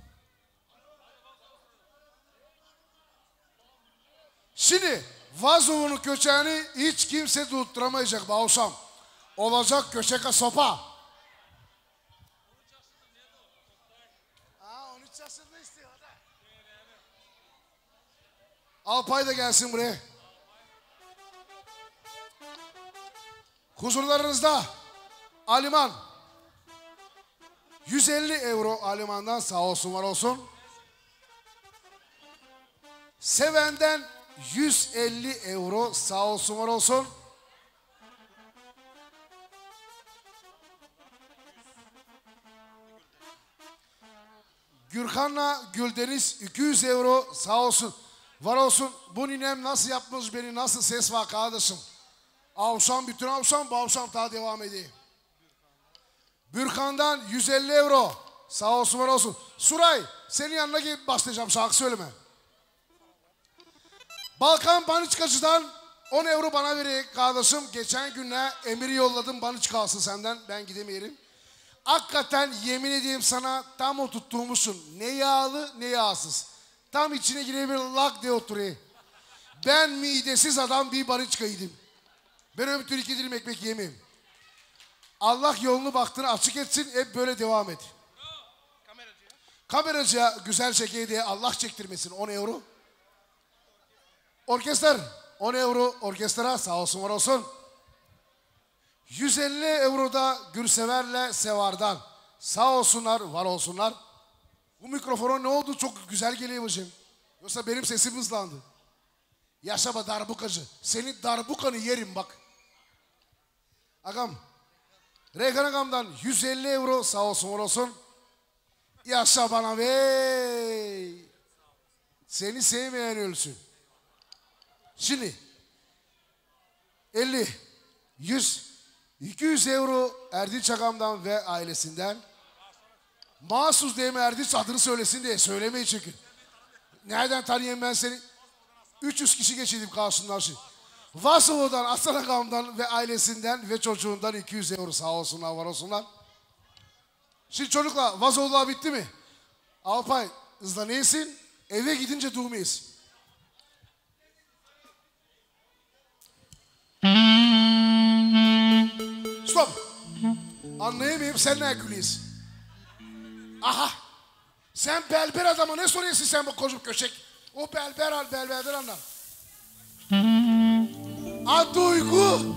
Şimdi Vazov'un köçeğini hiç kimse tutturamayacak Bağuşam. Olacak köşeke sopa. Alpay da gelsin buraya. Huzurlarınızda Aliman. yüz elli euro Aliman'dan sağ olsun var olsun. Seven'den yüz elli euro sağ olsun var olsun. Gürkan'la Güldeniz iki yüz euro sağ olsun. Var olsun. Bu ninem nasıl yapmış beni, nasıl ses var kardeşim. Avşam bütün avşam, bu avşam daha devam ediyor. Bürkan'dan yüz elli euro. Sağ olsun var olsun. Suray senin yanına gelip başlayacağım şarkı söyleme. Balkan Baniçkacı'dan on euro bana verin kardeşim. Geçen günler emiri yolladım Baniçka alsın senden. Ben gidemeyelim. Hakikaten yemin edeyim sana tam o tuttuğumuzsun. Ne yağlı ne yağsız. Tam içine girebilir lak diye oturuyor. Ben midesiz adam bir bariçkaydım. Ben öbür türlü iki dilim ekmek yemeyeyim. Allah yolunu baktığını açık etsin, hep böyle devam et. Kameracıya güzel çekeyim diye Allah çektirmesin on euro. Orkestr on euro orkestra sağ olsun var olsun. yüz elli euro da Gürsever'le Sevar'dan. Sağ olsunlar, var olsunlar. Bu mikrofona ne oldu? Çok güzel geliyor hocam. Yoksa benim sesim hızlandı. Yaşa be darbukacı. Senin darbukanı yerim bak. Agam. Reyhan Agam'dan yüz elli euro sağ olsun var olsun. Yaşa bana bey. Seni sevmeyen ölsün. Şimdi elli, yüz, iki yüz euro Erdinç Agam'dan ve ailesinden. Mahsus diye mi Erdinç adını söylesin diye söylemeyi çekin. Nereden tanıyayım ben seni? üç yüz kişi geçirdim karşımdan şimdi. Vasovo'dan, Aslan Agam'dan ve ailesinden ve çocuğundan iki yüz euro sağ olsunlar, var olsunlar. Şimdi çocuklar, Vazoğlu'lar bitti mi? Alpay, hızla neysin? Eve gidince durmayız. Stop. Anlayamayayım, sen ne gülüyorsun? Aha. Sen belber adama ne soruyorsun sen bu koca köşek? O belber al, belberden anlar. A duygu.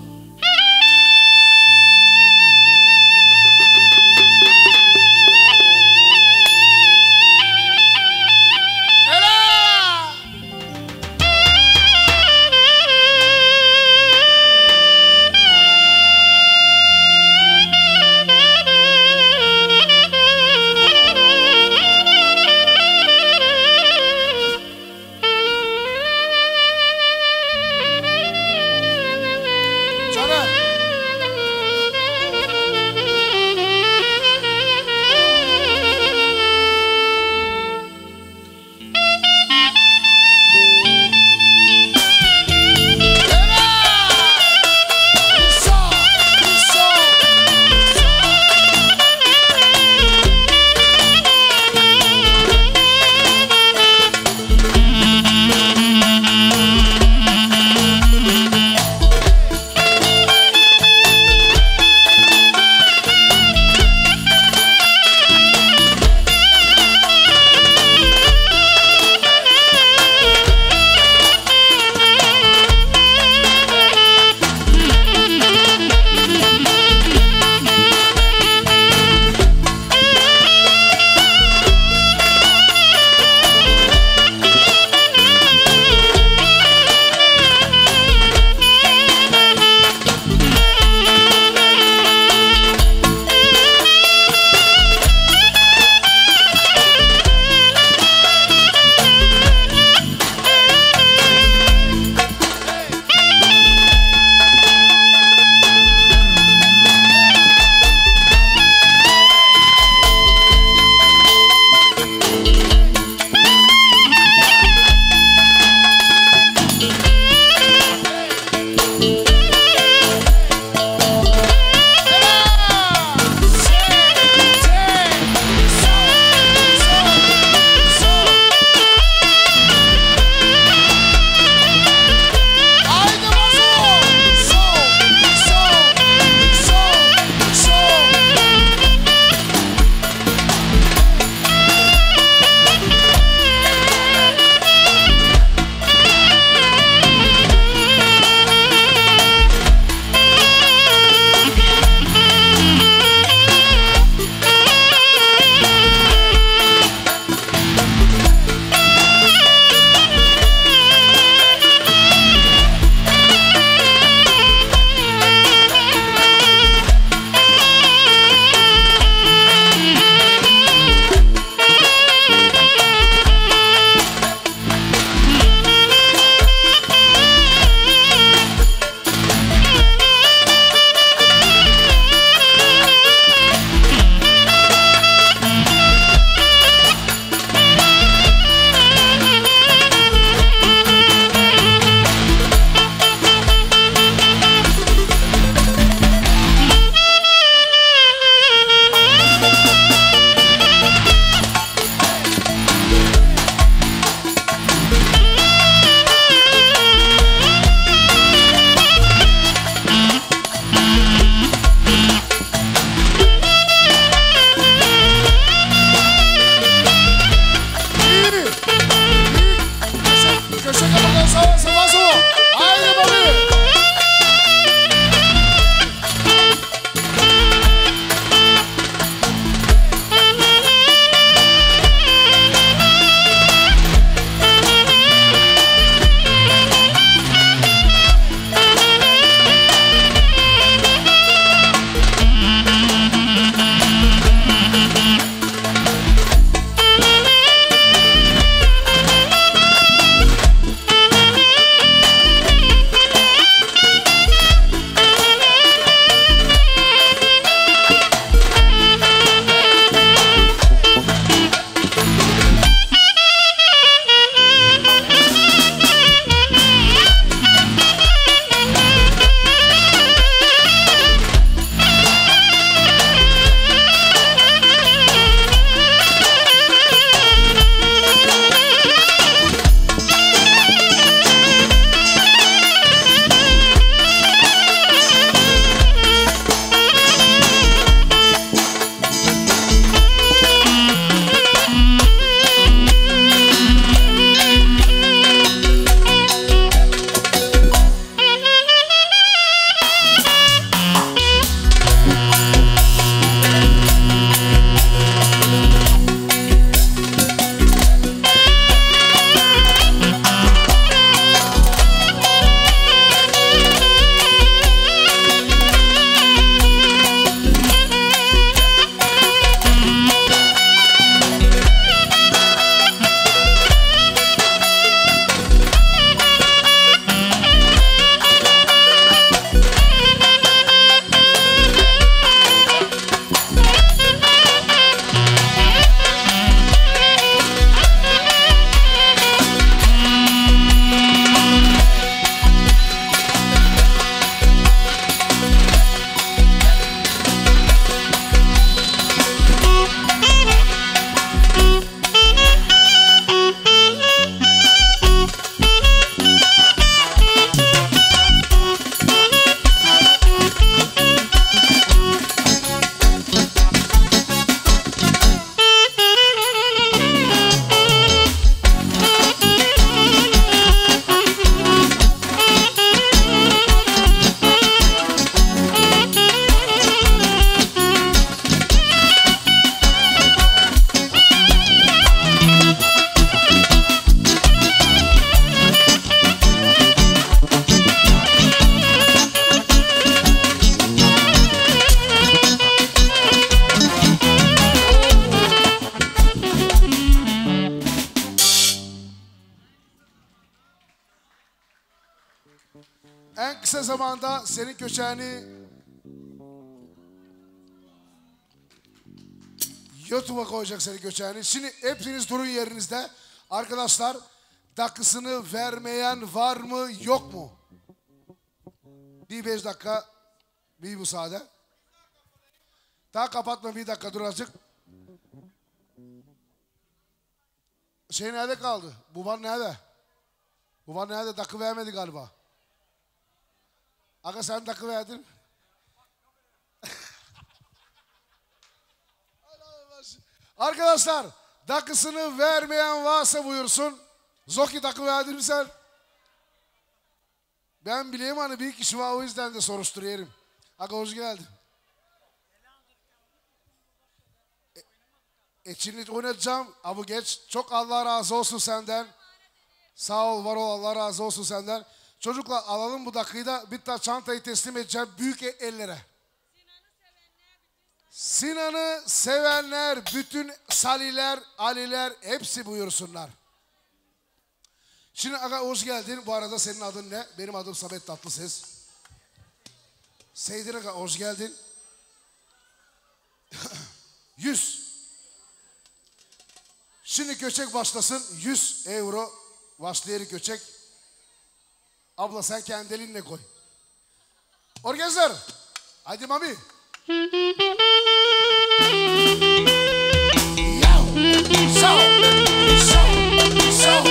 kısa zamanda senin köçeğini YouTube'a koyacak senin köçeğini. Şimdi hepiniz durun yerinizde. Arkadaşlar dakikasını vermeyen var mı yok mu? Bir beş dakika bir müsaade. Daha kapatma, bir dakika dur azıcık. Şey nerede kaldı? Baban nerede? Baban nerede? Dakika vermedi galiba. Aga sen dakika verdin. Arkadaşlar dakikasını vermeyen varsa buyursun. Zoki dakika verdin mi sen? Ben bileyim hani bir kişi var, o yüzden de soruşturuyorum. Aga hoş geldin. E şimdi oynatacağım. Abu geç. Çok Allah razı olsun senden. Sağ ol, var ol, Allah razı olsun senden. Çocuklar alalım bu dakikayı da bir tane çantayı teslim edeceğim büyük ellere. Sinan'ı sevenler, bütün Saliler, Aliler hepsi buyursunlar. Şimdi aga hoş geldin. Bu arada senin adın ne? Benim adım Samet Tatlıses. Seydin aga hoş geldin. Yüz. Şimdi köçek başlasın. Yüz euro başlayarı köçek. Abla sen kendi elinle koy. Orkestler. Hadi mami. So, so, so.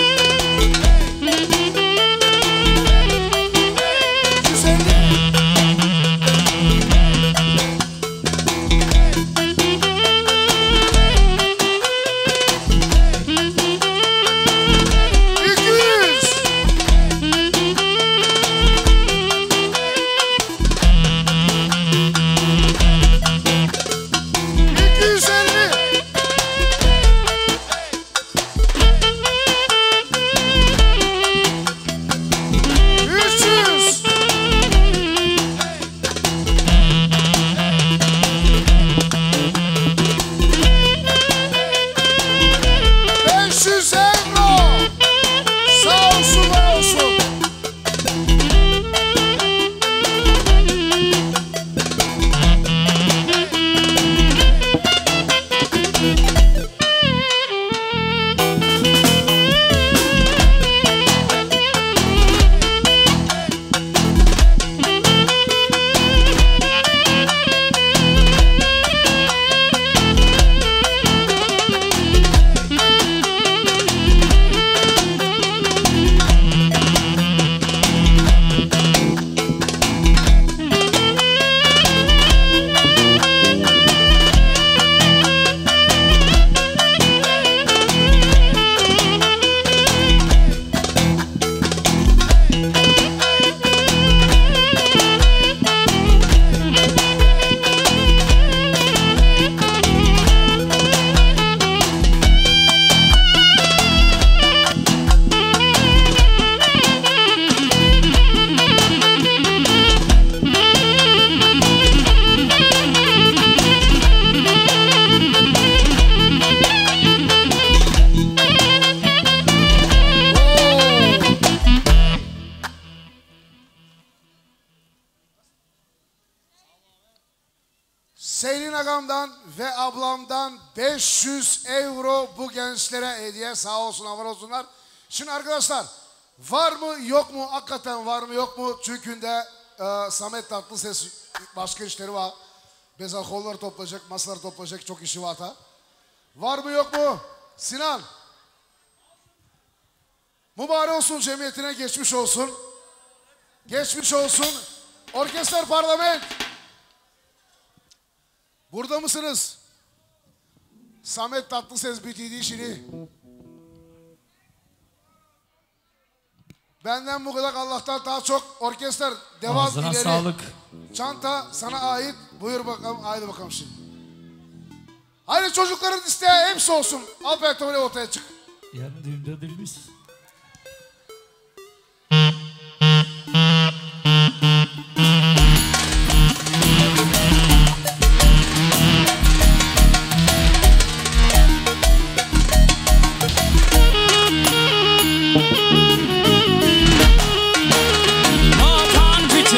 Selin agamdan ve ablamdan beş yüz euro bu gençlere hediye, sağ olsun, var olsunlar. Şimdi arkadaşlar var mı yok mu, hakikaten var mı yok mu? Çünkü de e, Samet Tatlıses başka işleri var. Bezalkolları toplayacak, masaları toplayacak, çok işi var da. Var mı yok mu? Sinan. Mübarek olsun cemiyetine, geçmiş olsun. Geçmiş olsun. Orkestler Parlament. Burada mısınız? Samet Tatlıses bitirdi işini. Benden bu kadar, Allah'tan daha çok. Orkestler devam Ağzına ileri. sağlık. Çanta sana ait. Buyur bakalım. Haydi bakalım şimdi. Haydi çocukların isteği hepsi olsun. Al petrolü ortaya çık. Yarın düğünde değiliz. Hakan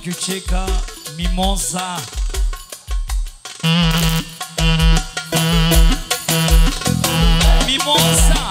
Küçeka, Mimosa. Mimosa.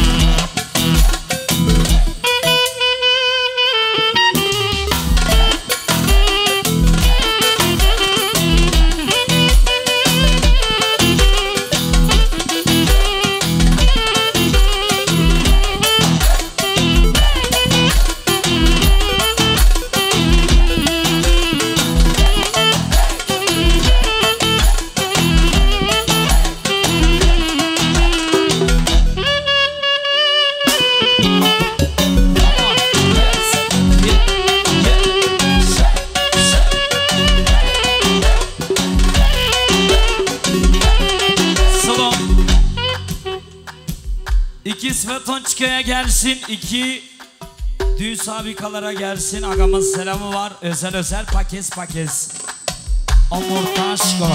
İki Svetonçka'ya gelsin, iki düğün sabikalara gelsin. Agamın selamı var, özel özel pakes pakes. Omurtaşko.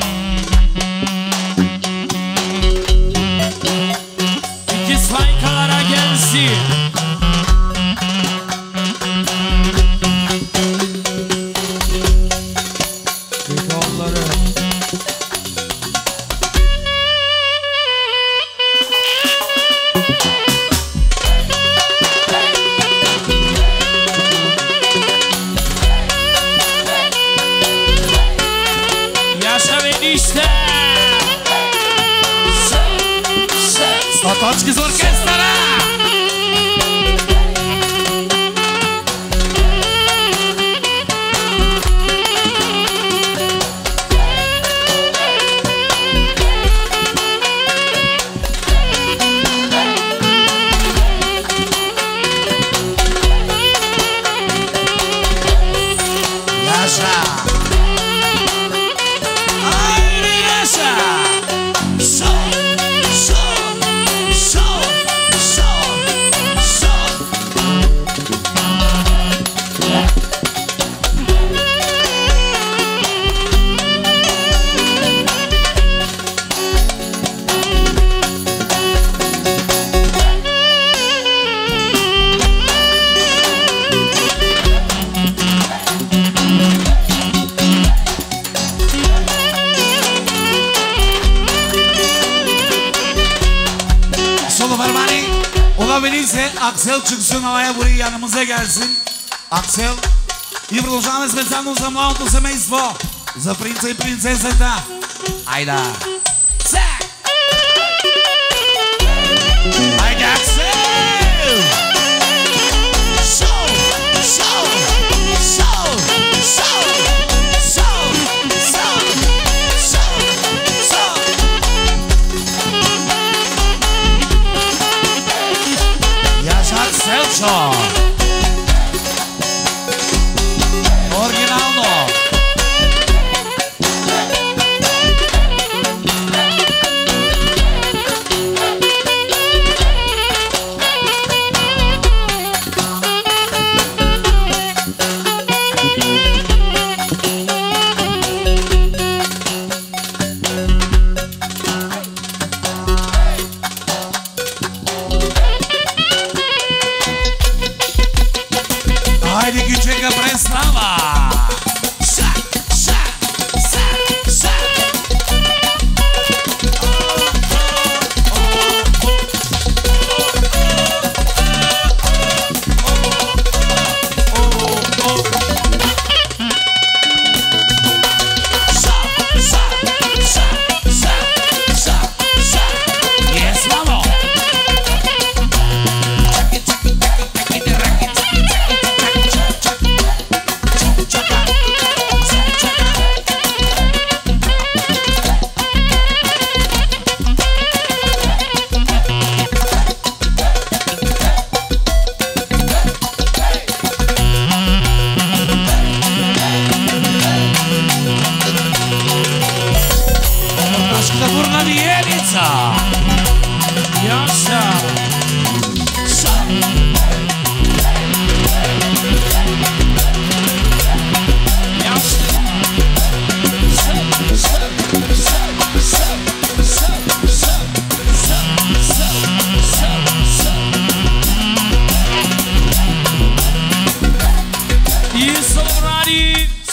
İki sabikalara gelsin. İki onları. Svetončki z orkestara. Yaşa. Haydi yaşa. Olabilirse Aksel çıksın havaya, buraya yanımıza gelsin. Aksel. И продължаваме специално за младото семейство, за принца и принцесата. Айда! Сек! Айде, Аксел! Шоу! Шоу! Шоу! Шоу! Шоу! Шоу! Шоу! Шоу! Yaşa Akselčo! Originalno!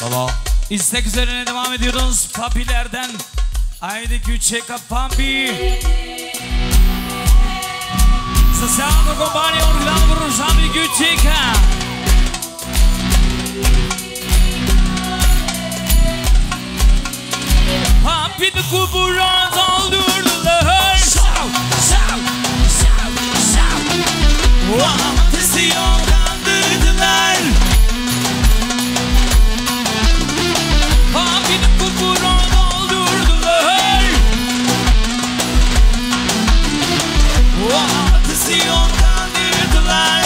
Bravo. İstek üzerine devam ediyoruz. Papilerden. Haydi küçük papi. Sasano compagni organo Rusami küçük. Papi de kuburan doldurdular. Shout, shout, shout, shout. O ateşi yandırdılar. Papi de kuburan doldurdular. O ateşi yandırdılar.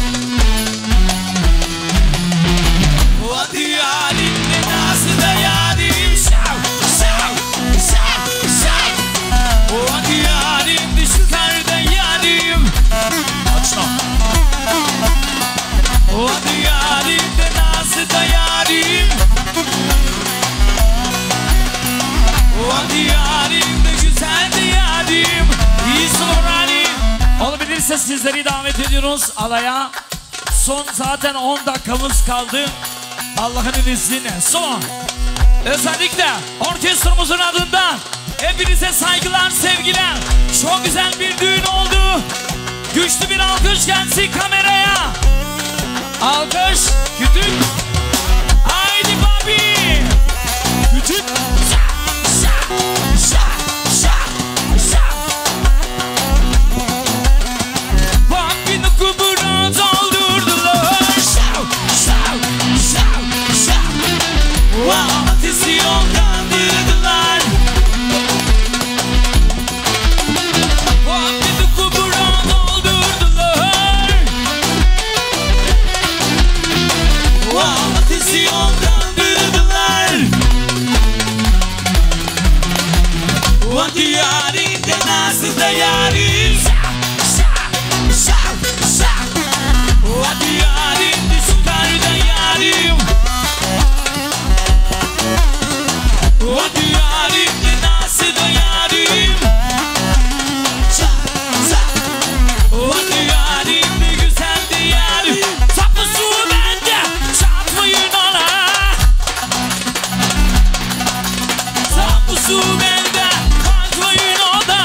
O diyarinde nasıl da yarim. Shout, shout, shout, shout. O yarim dışarıda yarim. Açma. O yarim de nasıl da yarim. O yarim de güzel de yarim. İyi sorani. Olabilirse sizleri davet ediyoruz alaya. Son zaten on dakikamız kaldı. Allah'ın izniyle son. Özellikle orkestramızın adından hepinize saygılar, sevgiler. Çok güzel bir düğün oldu. Güçlü bir alkış gelsin kameraya. Alkış, kütük. Haydi babi. Kütük. Babinin kubunu doldurdular. O ateşi yandırdılar. Babinin kubunu doldurdular. O ateşi yandırdılar. O diyarinde nasıl da yarim. O diyarinde süperda yarim. O diyarinde nasıl da yarim. O diyarinde güzel de yarim. Tapusu bende, çarpmayın ona. Tapusu bende, çarpmayın ona.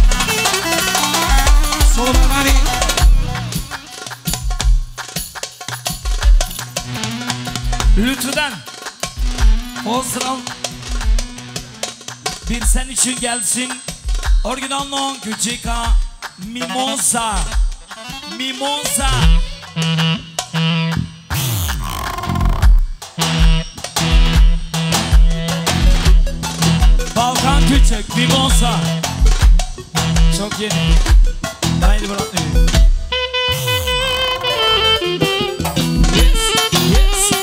Solo per mani. Lütfen o sıra bir sen için gelsin. Original küçük Mimosa. Mimosa. Balkan küçük Mimosa. Çok yeni. Haydi bırakmayın. Yes, yes.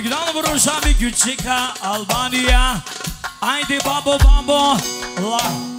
Albania, haydi babo babo la.